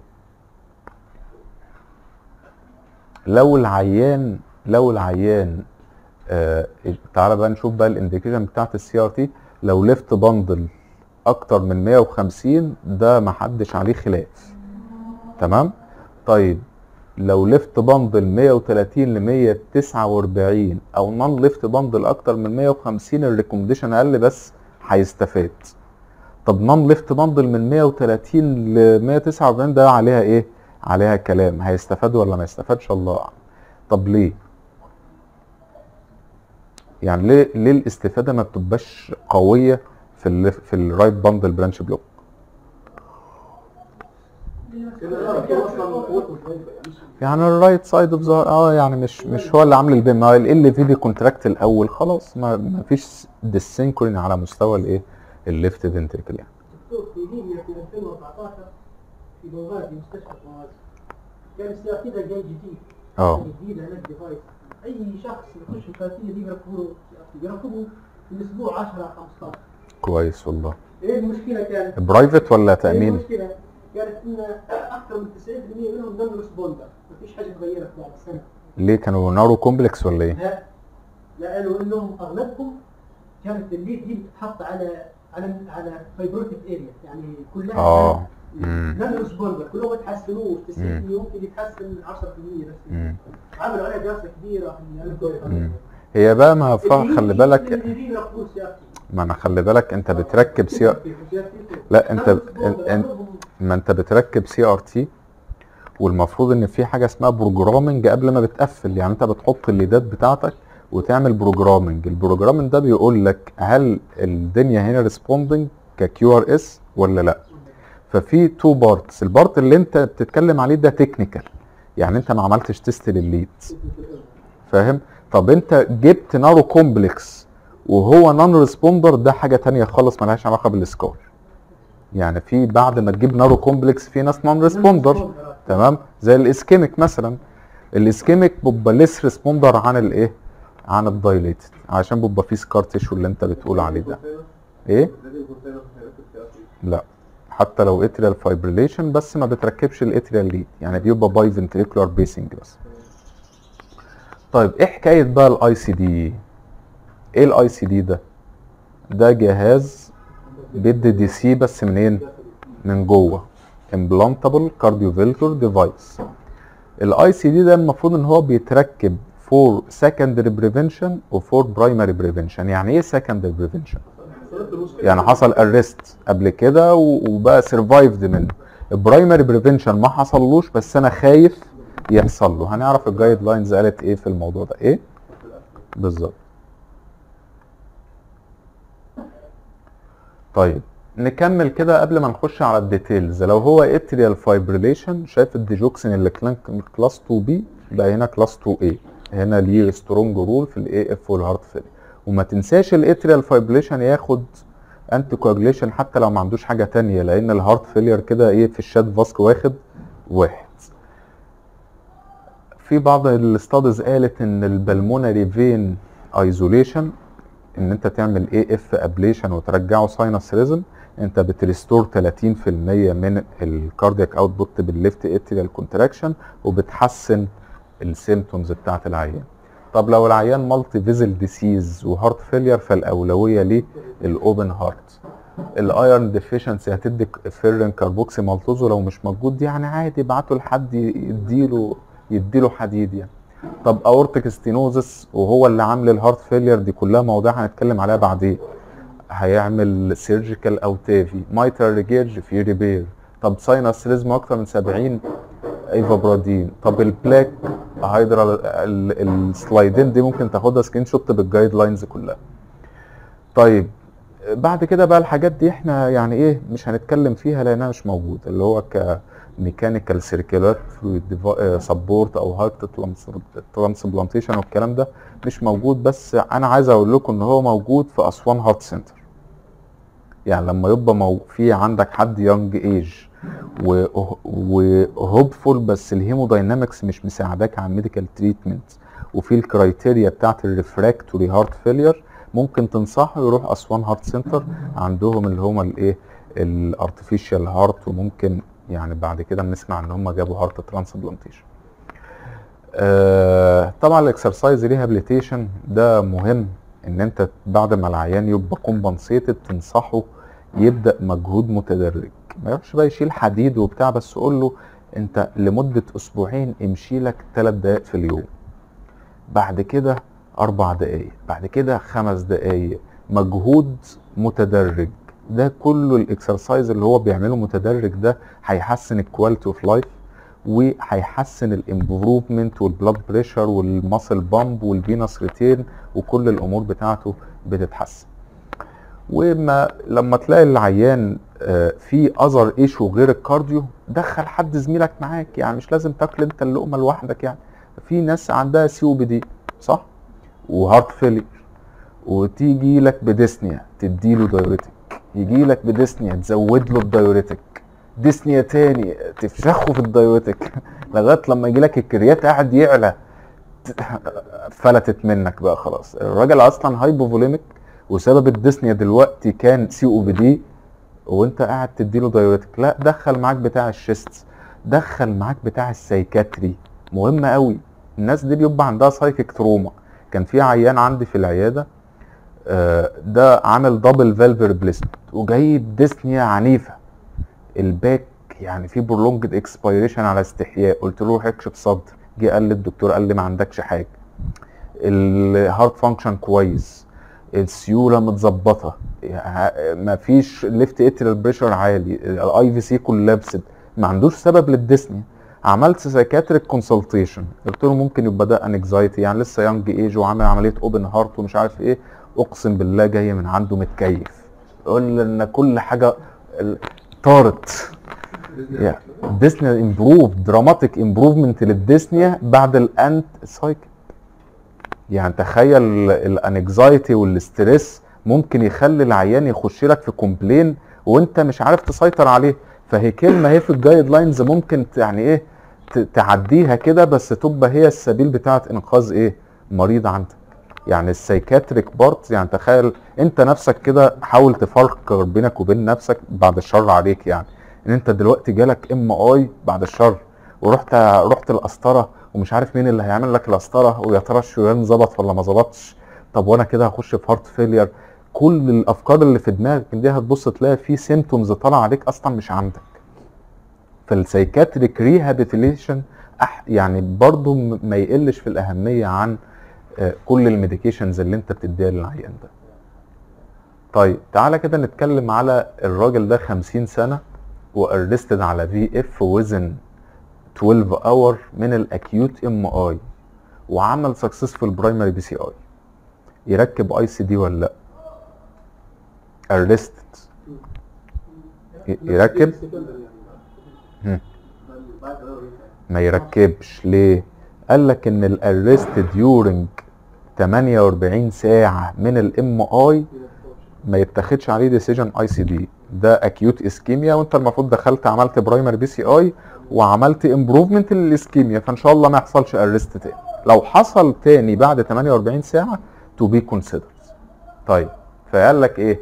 لو العيان لو العيان آه تعالى بقى نشوف بقى الانديكيشن بتاعت السي ار تي. لو ليفت باندل اكتر من مية وخمسين ده محدش عليه خلاف. تمام. طيب لو ليفت باندل مية وتلاتين ل مية وتسعة واربعين او نون ليفت باندل اكتر من مية وخمسين الريكومنديشن اقل بس هيستفاد. طب نون ليفت باندل من مية وتلاتين ل مية وتسعة واربعين ده عليها ايه؟ عليها كلام، هيستفاد ولا ما يستفادش الله اعلم. طب ليه؟ يعني ليه ليه الاستفاده ما بتبقاش قويه في ال في الرايت باندل برانش بلوك؟ يعني الرايت سايد اوف ذا اه يعني مش مش هو اللي عامل البيم، ما ال في دي كونتراكت الاول خلاص، ما, ما فيش ديسينكروني على مستوى الايه؟ الليفت فنتركل يعني. دكتور في ليبيا في ألفين واربعتاشر في بوغازي مستشفى بوغازي كان السي ار تي ده جاي جديد. اه جديد هناك ديفايس، اي شخص يخش الفاتيه دي بيركبوا بيركبوا في الاسبوع عشرة خمستاشر. كويس والله. ايه المشكله كانت؟ برايفت ولا تامين؟ المشكله كانت ان اكثر من تسعين بالمية منهم نون ريسبوندر، مفيش حاجه اتغيرت بعد سنه. ليه كانوا نارو كومبلكس ولا ايه؟ لا لانه انهم اغلبهم كانت الليد دي بتتحط على على على فايبروتيك اريا، يعني كلها اه نون ريسبوندر، كلهم ما تحسنوش. تسعين ممكن يتحسن عشرة بالمية بس. مم. عملوا عليها دراسه كبيره في هي بقى ما فا خلي بالك، اللي ما انا خلي بالك انت بتركب سي لا انت انت ما انت بتركب سي ار تي، والمفروض ان في حاجه اسمها بروجرامنج قبل ما بتقفل. يعني انت بتحط الليدات بتاعتك وتعمل بروجرامنج. البروجرامنج ده بيقول لك هل الدنيا هنا ريسبوندنج ككيو ار اس ولا لا. ففي تو بارتس، البارت اللي انت بتتكلم عليه ده تكنيكال، يعني انت ما عملتش تيست للليد، فاهم؟ طب انت جبت نارو كومبلكس وهو نون ريسبوندر، ده حاجه ثانيه خالص مالهاش علاقه بالسكور. يعني في بعد ما تجيب نارو كومبلكس في ناس نون ريسبوندر، تمام؟ زي الاسكيميك مثلا. الاسكيميك بيبقى ليس ريسبوندر عن الايه؟ عن الدايليتد، عشان بيبقى فيه سكار تيشو اللي انت بتقول عليه ده. ايه؟ لا حتى لو اتريال فايبريليشن بس ما بتركبش الاتريال ليد، يعني بيبقى باي فنتريكولار بيسنج بس. طيب ايه حكايه بقى الاي سي دي؟ ايه الاي سي دي ده؟ ده جهاز بيدي دي سي بس منين؟ من جوه، امبلانتابل كارديوفالفولار ديفايس. الاي سي دي ده المفروض ان هو بيتركب فور سكندري بريفنشن وفور برايمري بريفنشن. يعني ايه سكندري بريفنشن؟ يعني حصل ارست قبل كده وبقى سرفايفد منه. البرايمري بريفنشن ما حصلوش بس انا خايف يحصل له. هنعرف الجايد لاينز قالت ايه في الموضوع ده. ايه بالظبط؟ طيب نكمل كده قبل ما نخش على الديتيلز. لو هو اتريال فايبريليشن، شايف الديجوكسين اللي كلاس اتنين بي بقى هنا كلاس اتنين ايه، هنا ليه سترونج رول في الاي اف والهارت فيلير. وما تنساش الاتريال فايبريشن ياخد انتي كواجليشن حتى لو ما عندوش حاجه تانية، لان الهارت فيلير كده ايه في الشات فاسك واخد واحد. في بعض الاستاديز قالت ان البلمونري فين ايزوليشن، ان انت تعمل اي اف ابليشن وترجعه ساينس ريزم، انت بتريستور ثلاثين في المية من الكاردياك اوتبوت بالليفت اتريال كونتراكشن، وبتحسن السيمتومز بتاعت العيان. طب لو العيان مالتي فيزل ديسيز وهارت فيلير، فالاولويه ليه الاوبن هارت. الايرن ديفيشنسي هتدي فيرين كاربوكسي مالتوز، ولو مش موجود يعني عادي ابعته لحد يديله يديله حديد يعني. طب اورتيك ستينوزس وهو اللي عامل الهارت فيلير، دي كلها مواضيع هنتكلم عليها بعدين. هيعمل سيرجيكال او تافي، مايترال ريجيرج في ريبير. طب ساينس ريزم اكتر من سبعين ايفابرادين. طب البلاك هيدرال، السلايدين دي ممكن تاخدها سكرين شوت بالجايد لاينز كلها. طيب بعد كده بقى الحاجات دي احنا يعني ايه مش هنتكلم فيها لانها مش موجوده، اللي هو كميكانيكال سيركيولات سبورت او هارت ترانسبلانتيشن والكلام ده مش موجود. بس انا عايز اقول لكم ان هو موجود في اسوان هارت سنتر. يعني لما يبقى مو في عندك حد يونج ايج وهوبفول، بس الهيموداينامكس مش مساعداك على الميديكال تريتمنت، وفي الكرايتيريا بتاعت الريفراكتوري هارت فيلير، ممكن تنصحه يروح اسوان هارت سنتر. عندهم اللي هما الايه الارتفيشال هارت، وممكن يعني بعد كده بنسمع ان هم جابوا هارت ترانسبلانتيشن. آه طبعا الاكسرسايز ريهابيليتيشن ده مهم، ان انت بعد ما العيان يبقى كومبنسيتد تنصحه يبدا مجهود متدرج، ما يروحش بقى يشيل حديد وبتاع، بس قول له انت لمده اسبوعين امشي لك ثلاث دقائق في اليوم، بعد كده اربع دقائق، بعد كده خمس دقائق، مجهود متدرج. ده كله الاكسرسايز اللي هو بيعمله متدرج ده هيحسن الكواليتي اوف لايف، وهيحسن الامبروفمنت والبلاد بريشر والماسل بامب والفينس ريتيرن، وكل الامور بتاعته بتتحسن. وما لما تلاقي العيان في اذر ايشو غير الكارديو، دخل حد زميلك معاك، يعني مش لازم تاكل انت اللقمه لوحدك. يعني في ناس عندها سي او بي دي صح وهارت فيلير، وتيجي لك بديسنيا تديله دايوريتك، يجي لك بديسنيا تزود له الدايوريتك، ديسنيا تاني تفشخه في الدايوريتك لغايه لما يجي لك الكريات قاعد يعلى، فلتت منك بقى خلاص. الراجل اصلا هايبوفوليميك، وسبب الديسنيا دلوقتي كان سي او بي دي، وانت قاعد تديله دايوريتك. لا، دخل معاك بتاع الشيست، دخل معاك بتاع السايكاتري، مهم قوي. الناس دي بيبقى عندها سايكيك تروما. كان في عيان عندي في العياده ده عامل دبل فالف ريبليسمنت وجايب ديسنيا عنيفه، الباك يعني في برولونجد اكسبيريشن على استحياء. قلت له روح اكشف صدر، جه قال لي الدكتور قال لي ما عندكش حاجه، الهارت فانكشن كويس، السيوله متظبطه، ما فيش ليفت اتريال بريشر عالي، الاي في سي كولابسد، ما عندوش سبب للديسنيا. عملت سايكاتريك كونسلتيشن، قلت له ممكن يبقى ده انكزايتي، يعني لسه يانج ايج وعامل عمليه اوبن هارت ومش عارف ايه. اقسم بالله جاي من عنده متكيف، يقول ان كل حاجه طارت. يعني الديسنيا امبروف، دراماتيك امبروفمنت للديسنيا بعد الانت سايكل. يعني تخيل الانكزايتي والستريس ممكن يخلي العيان يخش لك في كومبلين وانت مش عارف تسيطر عليه. فهي كلمه هي في الجايد لاينز ممكن يعني ايه تعديها كده، بس تبقى هي السبيل بتاعت انقاذ ايه مريض عندك. يعني السايكاتريك بارت، يعني تخيل انت نفسك كده، حاول تفرق بينك وبين نفسك بعد الشر عليك، يعني ان انت دلوقتي جالك ام اي بعد الشر، ورحت رحت القسطره ومش عارف مين اللي هيعمل لك القسطره، ويا ترى الشريان ظبط ولا ما ظبطش، طب وانا كده هخش في هارت فيلير. كل الافكار اللي في دماغك دي هتبص تلاقي في سيمتومز طالعه عليك اصلا مش عندك. فالسايكاتريك ريهابيليتيشن يعني برضو ما يقلش في الاهميه عن كل الميديكيشنز اللي انت بتديها للعيان ده. طيب تعالى كده نتكلم على الراجل ده خمسين سنه وارستد على في اف وزن اتناشر اور من الاكيوت ام اي، وعمل سكسسفول برايمري بي سي اي. يركب اي سي دي ولا لا؟ ارستد يركب؟ ما يركبش ليه؟ قال لك ان الارست ديورنج تمانية واربعين ساعه من الام اي ما يتاخدش عليه ديسيجن اي سي دي، ده اكيوت اسكيميا، وانت المفروض دخلت عملت برايمري بي سي اي وعملت امبروفمنت للاسكيميا، فان شاء الله ما يحصلش ارست تاني. لو حصل تاني بعد تمانية واربعين ساعه تو بي كونسيدرد. طيب فقال لك ايه؟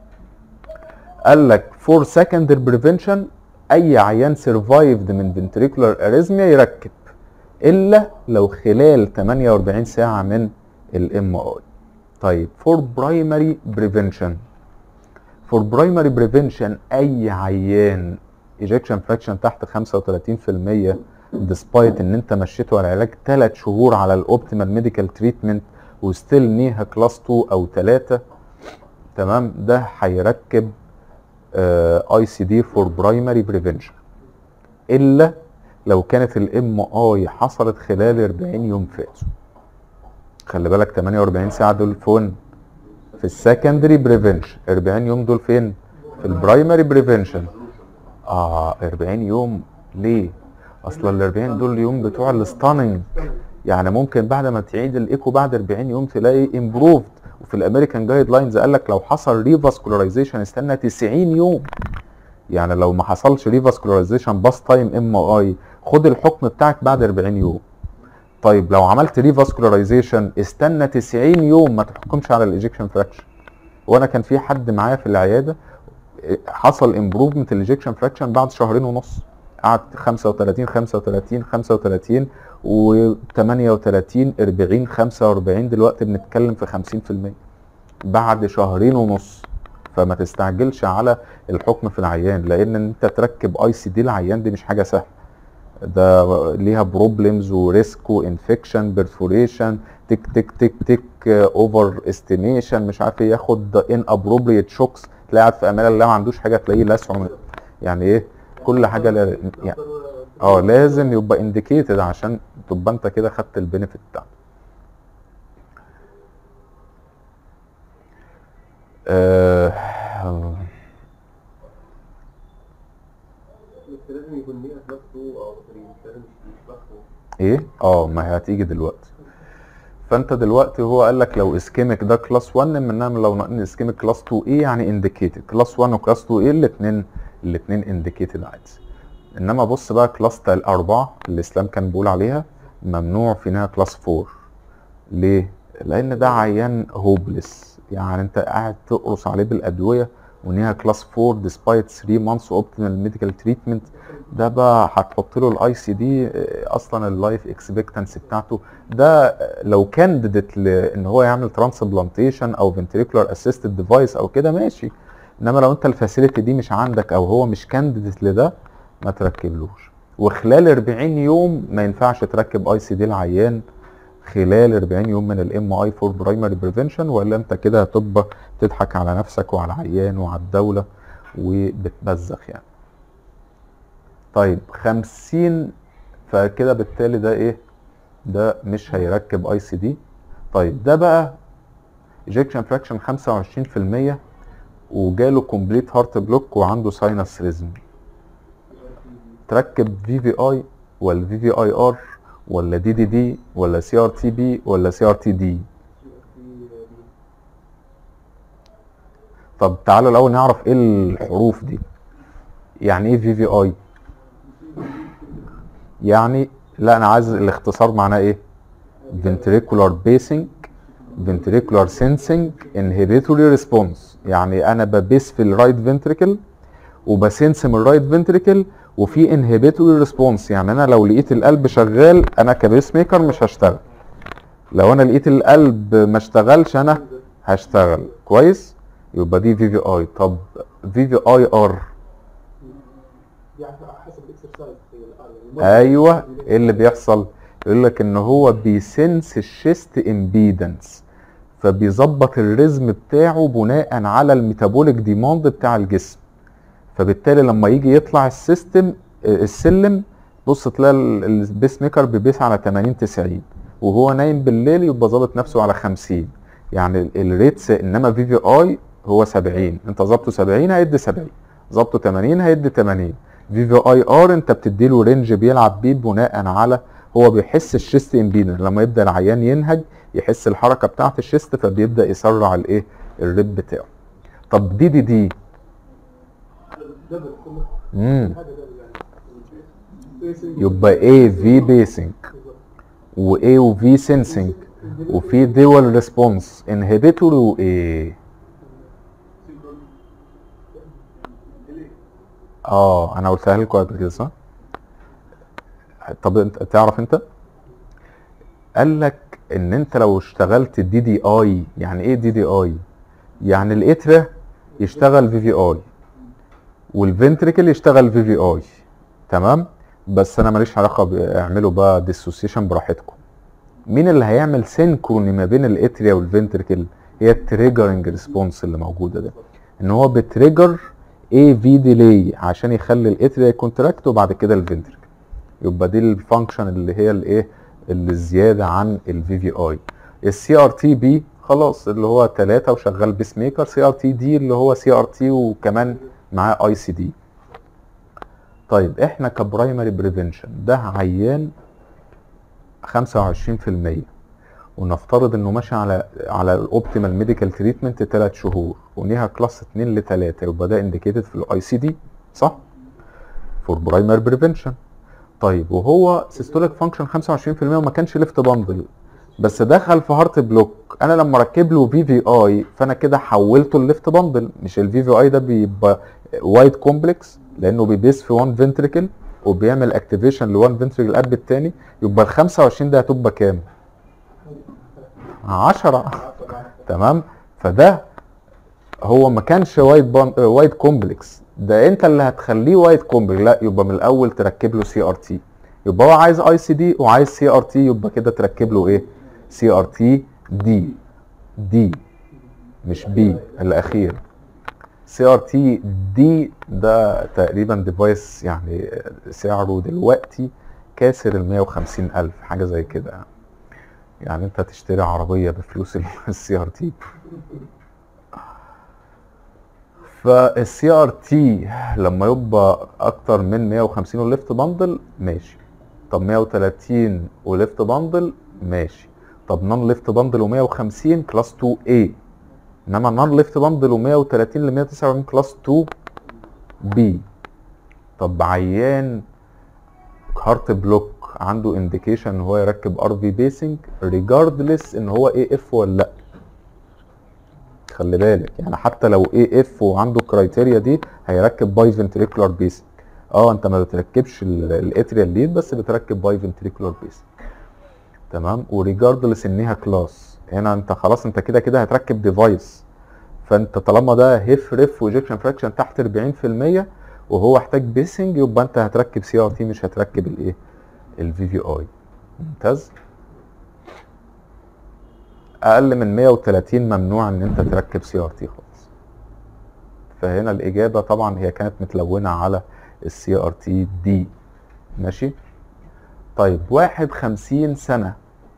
قال لك فور سكندري بريفنشن اي عيان سرفايفد من فنتريكولار اريزميا يركب الا لو خلال تمانية واربعين ساعه من الام اي. طيب فور برايمري بريفنشن، فور برايمري بريفنشن اي عيان ايجكشن فراكشن تحت خمسة وتلاتين في المية ديسبايت ان انت مشيته على علاج ثلاث شهور على الاوبتيمال ميديكال تريتمنت وستيل نيها كلاس اتنين او تلاتة، تمام، ده هيركب اي سي دي فور برايمري بريفنشن الا لو كانت الام اي حصلت خلال اربعين يوم فاتوا. خلي بالك تمانية واربعين ساعه دول فين؟ في السكندري بريفنشن. اربعين يوم دول فين؟ في البرايمري بريفنشن. اه اربعين يوم ليه؟ اصلا ال اربعين دول اليوم بتوع الستاننج، يعني ممكن بعد ما تعيد الايكو بعد اربعين يوم تلاقي امبروفد. وفي الامريكان جايد لاينز قال لك لو حصل ريفاسكولاريزيشن استنى تسعين يوم، يعني لو ما حصلش ريفاسكولاريزيشن باس تايم ام اي خد الحكم بتاعك بعد اربعين يوم. طيب لو عملت ريفاسكولاريزيشن استنى تسعين يوم ما تحكمش على الايجكشن فراكشن. وانا كان في حد معايا في العياده حصل امبروفمنت الايجكشن فراكشن بعد شهرين ونص، قعد خمسة وتلاتين خمسة وتلاتين خمسة وتلاتين وتمانية وتلاتين اربعين خمسة واربعين، دلوقتي بنتكلم في خمسين في المية بعد شهرين ونص. فما تستعجلش على الحكم في العيان، لان انت تركب اي سي دي العيان دي مش حاجه سهله، ده ليها بروبلمز وريسك وانفكشن بيرفوريشن تك تك تك تك اوفر استيميشن مش عارف ايه، ياخد ان ابروبريت شوكس، تلاقي قاعد في امان الله ما عندوش حاجه تلاقيه لسعه، يعني ايه كل حاجه لا يعني اه لازم يبقى انديكيتد عشان تبقى انت كده خدت البينيفيت بتاعته. آه لازم يكون ليها كلاس اتنين او تلاتة، لازم مش كلاس اتنين. ايه؟ اه ما هي هتيجي دلوقتي. فانت دلوقتي هو قال لك لو اسكيميك ده كلاس واحد، انما لو ناقصين اسكيميك كلاس اتنين ايه يعني انديكيتد، كلاس واحد وكلاس اتنين ايه الاثنين الاثنين انديكيتد عادي. انما بص بقى كلاس اربعة اللي الاسلام كان بيقول عليها ممنوع فيها كلاس اربعة. ليه؟ لان ده عيان هوبلس، يعني انت قاعد تقرص عليه بالادويه ونيها كلاس اربعة ديسبايت تلاتة مانثs اوبتيمال ميديكال تريتمنت، ده بقى هتحط له الاي سي دي اصلا اللايف اكسبكتنسي بتاعته ده لو كانديديت لان هو يعمل ترانسبلانتيشن او فنتريكولار اسيستد ديفايس او كده ماشي، انما لو انت الفاسيلتي دي مش عندك او هو مش كانديديت لده ما تركبلوش. وخلال اربعين يوم ما ينفعش تركب اي سي دي العيان خلال اربعين يوم من الام اي فور برايمري بريفنشن، ولا انت كده هتبقى تضحك على نفسك وعلى العيان وعلى الدوله وبتبذخ يعني. طيب خمسين، فكده بالتالي ده ايه؟ ده مش هيركب اي سي دي. طيب ده بقى ايجكشن فراكشن خمسة وعشرين في المية وجاله كومبليت هارت بلوك وعنده ساينس ريزم، تركب في في اي ولا في في اي ار ولا دي دي دي ولا سي ار تي بي ولا سي ار تي دي؟ طب تعالوا الاول نعرف ايه الحروف دي. يعني ايه في في اي؟ يعني لا انا عايز الاختصار معناه ايه؟ ventricular pacing ventricular sensing inhibitory response، يعني انا ببيس في الرايت فنتريكل وبسنس من الرايت فنتريكل وفي انهبيتوري ريسبونس، يعني انا لو لقيت القلب شغال انا كبيس ميكر مش هشتغل، لو انا لقيت القلب ما اشتغلش انا هشتغل كويس، يبقى دي في في اي. طب في في اي ار حسب الاكسرسايز. ايوه ايه اللي بيحصل؟ يقول لك ان هو بيسنس الشيست امبيدنس، فبيظبط الريزم بتاعه بناء على الميتابوليك ديماند بتاع الجسم، فبالتالي لما يجي يطلع السيستم السلم بص تلاقي البيس ميكر بيبيس على تمانين تسعين وهو نايم بالليل يبقى ظابط نفسه على خمسين، يعني الريتس. انما في في اي هو سبعين، انت ظابطه سبعين هيدي سبعين، ظابطه تمانين هيدي تمانين. في في اي ار انت بتديله رينج بيلعب بيه بناء على هو بيحس الشيست امبيدنس لما يبدا العيان ينهج، يحس الحركه بتاعه الشيست فبيبدا يسرع الايه الريب بتاعه. طب دي دي دي امم يبقى ايه في بيسنج وايه وفي سنسنج وفي دول ريسبونس انهبيتوري وايه. اه انا قلتها لكم قبل كده صح؟ طب انت تعرف انت قال لك ان انت لو اشتغلت الدي دي اي، يعني ايه دي دي اي؟ يعني الاترا يشتغل في في اي والفنتريكل يشتغل في في اي، تمام؟ بس انا ماليش علاقه، اعملوا بقى ديسوسيشن براحتكم. مين اللي هيعمل سينكروني ما بين الاتريا والفنتريكل؟ هي التريجرنج ريسبونس اللي موجوده ده، ان هو بتريجر اي في ديلي عشان يخلي الاتريا كونتراكت وبعد كده الفنتريكل. يبقى دي الفانكشن اللي هي الايه اللي زياده عن الفي في اي. السي ار تي بي خلاص اللي هو ثلاثة وشغال بيس ميكر. سي ار تي دي اللي هو سي ار تي وكمان معاه اي سي دي. طيب احنا كبرايمري بريفنشن ده عيان خمسة وعشرين في المية ونفترض انه ماشي على على الاوبتيمال ميديكال تريتمنت ثلاث شهور ونيها كلاس اتنين ل ثلاثة، يبقى ده انديكيتد في الاي سي دي صح؟ فور برايمري بريفنشن. طيب وهو سيستوليك فانكشن خمسة وعشرين في المية وما كانش ليفت باندل بس دخل في هارت بلوك، انا لما اركب له في في اي فانا كده حولته الليفت باندل. مش الفي في اي ده بيبقى وايد كومبلكس لانه بيبيس في واحد فنتريكل وبيعمل اكتيفيشن لوان فنتريكل قبل الثاني، يبقى ال خمسة وعشرين ده هتبقى كام؟ عشرة. تمام؟ فده هو ما كانش وايد بان... وايد كومبلكس، ده انت اللي هتخليه وايد كومبلكس. لا يبقى من الاول تركب له سي ار تي. يبقى هو عايز اي سي دي وعايز سي ار تي، يبقى كده تركب له ايه؟ سي ار تي دي دي مش بي الاخير. سي ار تي دي ده تقريبا ديفايس يعني سعره دلوقتي كاسر ال مية وخمسين الف حاجه زي كده. يعني انت تشتري عربيه بفلوس السي ار تي. فالسي ار تي لما يبقى اكتر من مية وخمسين وليفت باندل ماشي. طب مية وتلاتين وليفت باندل ماشي. طب نون ليفت باندل ومية وخمسين كلاس اتنين اي. انما نون ليفت باندل ومية وتلاتين ل مية وتسعة واربعين كلاس اتنين بي. طب عيان هارت بلوك عنده انديكيشن ان هو يركب ار في بيسنج ريجاردلس ان هو اي اف ولا لا. خلي بالك يعني حتى لو اي اف وعنده الكرايتيريا دي هيركب باي فنتريكولار بيسنج. اه انت ما بتركبش الاتريال ليد بس بتركب باي فنتريكولار بيسنج. تمام؟ وريجاردلس انها كلاس. هنا انت خلاص انت كده كده هتركب ديفايس، فانت طالما ده هيف ريف وايجكشن فراكشن تحت اربعين في المية وهو احتاج بيسنج يبقى انت هتركب سي ار تي مش هتركب الايه؟ الفي في اي. ممتاز. اقل من مية وتلاتين ممنوع ان انت تركب سي ار تي خالص. فهنا الاجابه طبعا هي كانت متلونه على السي ار تي دي. ماشي. طيب واحد خمسين سنه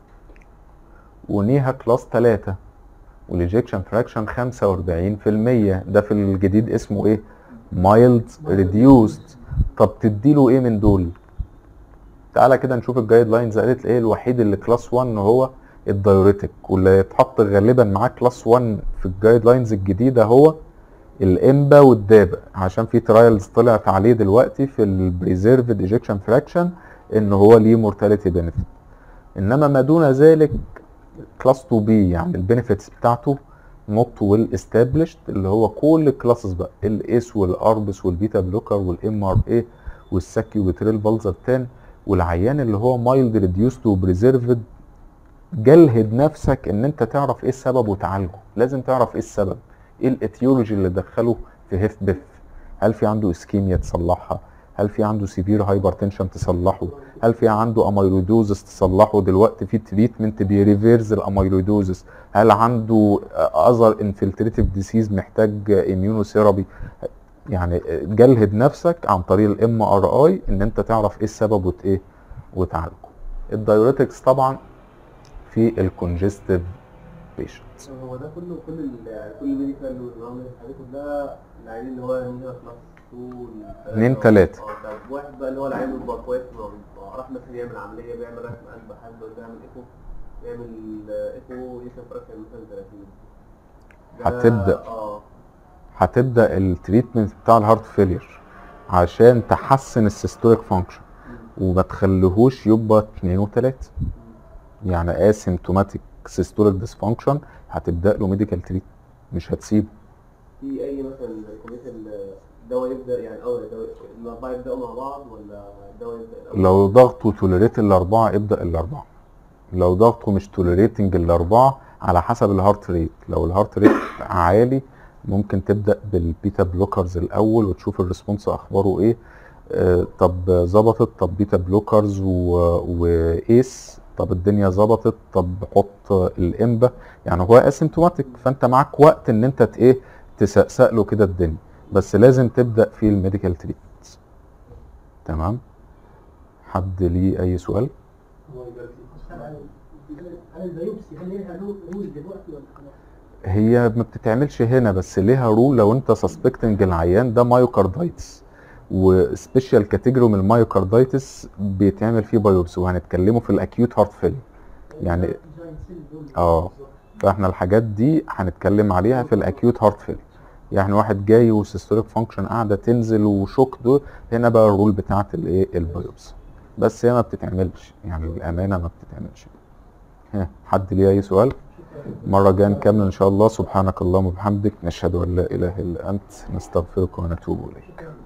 ونيها كلاس تلاتة والايجكشن فراكشن خمسة واربعين في المية، ده في الجديد اسمه ايه؟ مايلد ريديوست. طب تديله ايه من دول؟ تعالى كده نشوف الجايد لاينز قالت ايه. الوحيد اللي كلاس واحد هو الدايوريتك، واللي يتحط غالبا معاه كلاس واحد في الجايد لاينز الجديده هو الامبا والدابا، عشان في ترايلز طلعت عليه دلوقتي في البريزيرفد ايجكشن فراكشن ان هو ليه مورتاليتي بينفيت. انما ما دون ذلك كلاس اتنين بي يعني البينيفيتس بتاعته نوت ويل استابليشد، اللي هو كل الكلاسز بقى الاس والاربس والبيتا بلوكر والام ار اي والساكيو بتريل بالزرتان. والعيان اللي هو مايلد ريديوست وبريزيرفد جلهد نفسك ان انت تعرف ايه السبب وتعالجه. لازم تعرف ايه السبب، ايه الاتيولوجي اللي دخله في هيف بيف. هل في عنده اسكيميا تصلحها؟ هل في عنده سيفير هايبرتنشن تصلحه؟ هل في عنده اميلويدوزس تصلحه؟ دلوقتي في تريتمنت بيريفيرز الاميلويدوزس. هل عنده اذر انفلتريتيف ديسيز محتاج اميونوثيرابي؟ يعني جلهد نفسك عن طريق الام ار اي ان انت تعرف ايه السبب وت ايه وتعالجه. الدايوريتكس طبعا في الكونجستيف بيشنتس. هو ده كله كل ال- يعني كل الميديكال والنظام الحاجات كلها العيانين اللي هو هنا خلاص اتنين تلاتة. اه طب واحد بقى اللي هو العيان بيبقى كويس راح مثلا يعمل عمليه بيعمل رسم قلب حد ولا بيعمل ايكو يعمل ايكو يشوف فراكشن مثلا ثلاثين. هتبدا اه هتبدا التريتمنت بتاع الهارت فيلير عشان تحسن السيستوليك فانكشن وما تخليهوش يبقى اتنين وتلاتة. يعني اسيمتوماتيك سيستوليك ديسفانكشن هتبدا له ميديكال تريت، مش هتسيبه. في اي مثلا كوميشن الدواء يبدا يعني اول الاربعه يبداوا مع بعض ولا الدواء يبدا الاول؟ لو ضغطه توليريت الاربعه ابدا الاربعه. لو ضغطه مش توليريتنج الاربعه على حسب الهارت ريت. لو الهارت ريت عالي ممكن تبدا بالبيتا بلوكرز الاول وتشوف الريسبونس اخباره ايه. آه طب ظبطت، طب بيتا بلوكرز وايس، طب الدنيا ظبطت، طب حط الامبا. يعني هو اسيمتوماتيك فانت معاك وقت ان انت ايه تسقسق له كده الدنيا، بس لازم تبدا في الميديكال تريت. تمام. حد ليه اي سؤال؟ على البيوبسي هل ليها رول دلوقتي ولا خلاص؟ هي ما بتتعملش هنا، بس ليها رول لو انت سسبكتنج العيان ده مايوكاردايتس، وسبيشال كاتيجوري من المايوكاردايتس بيتعمل فيه بايوبسي، وهنتكلمه في الاكيوت هارت فيلير يعني. اه فاحنا الحاجات دي هنتكلم عليها في الاكيوت هارت فيلير. يعني واحد جاي وسيستوليك فانكشن قاعده تنزل وشوك، دول هنا بقى الرول بتاعت الايه البايوبسي، بس هي ما بتتعملش يعني الامانه ما بتتعملش. ها حد ليه اي سؤال؟ مرة جاية نكمل ان شاء الله. سبحانك اللهم وبحمدك نشهد ان لا اله الا انت نستغفرك ونتوب اليك.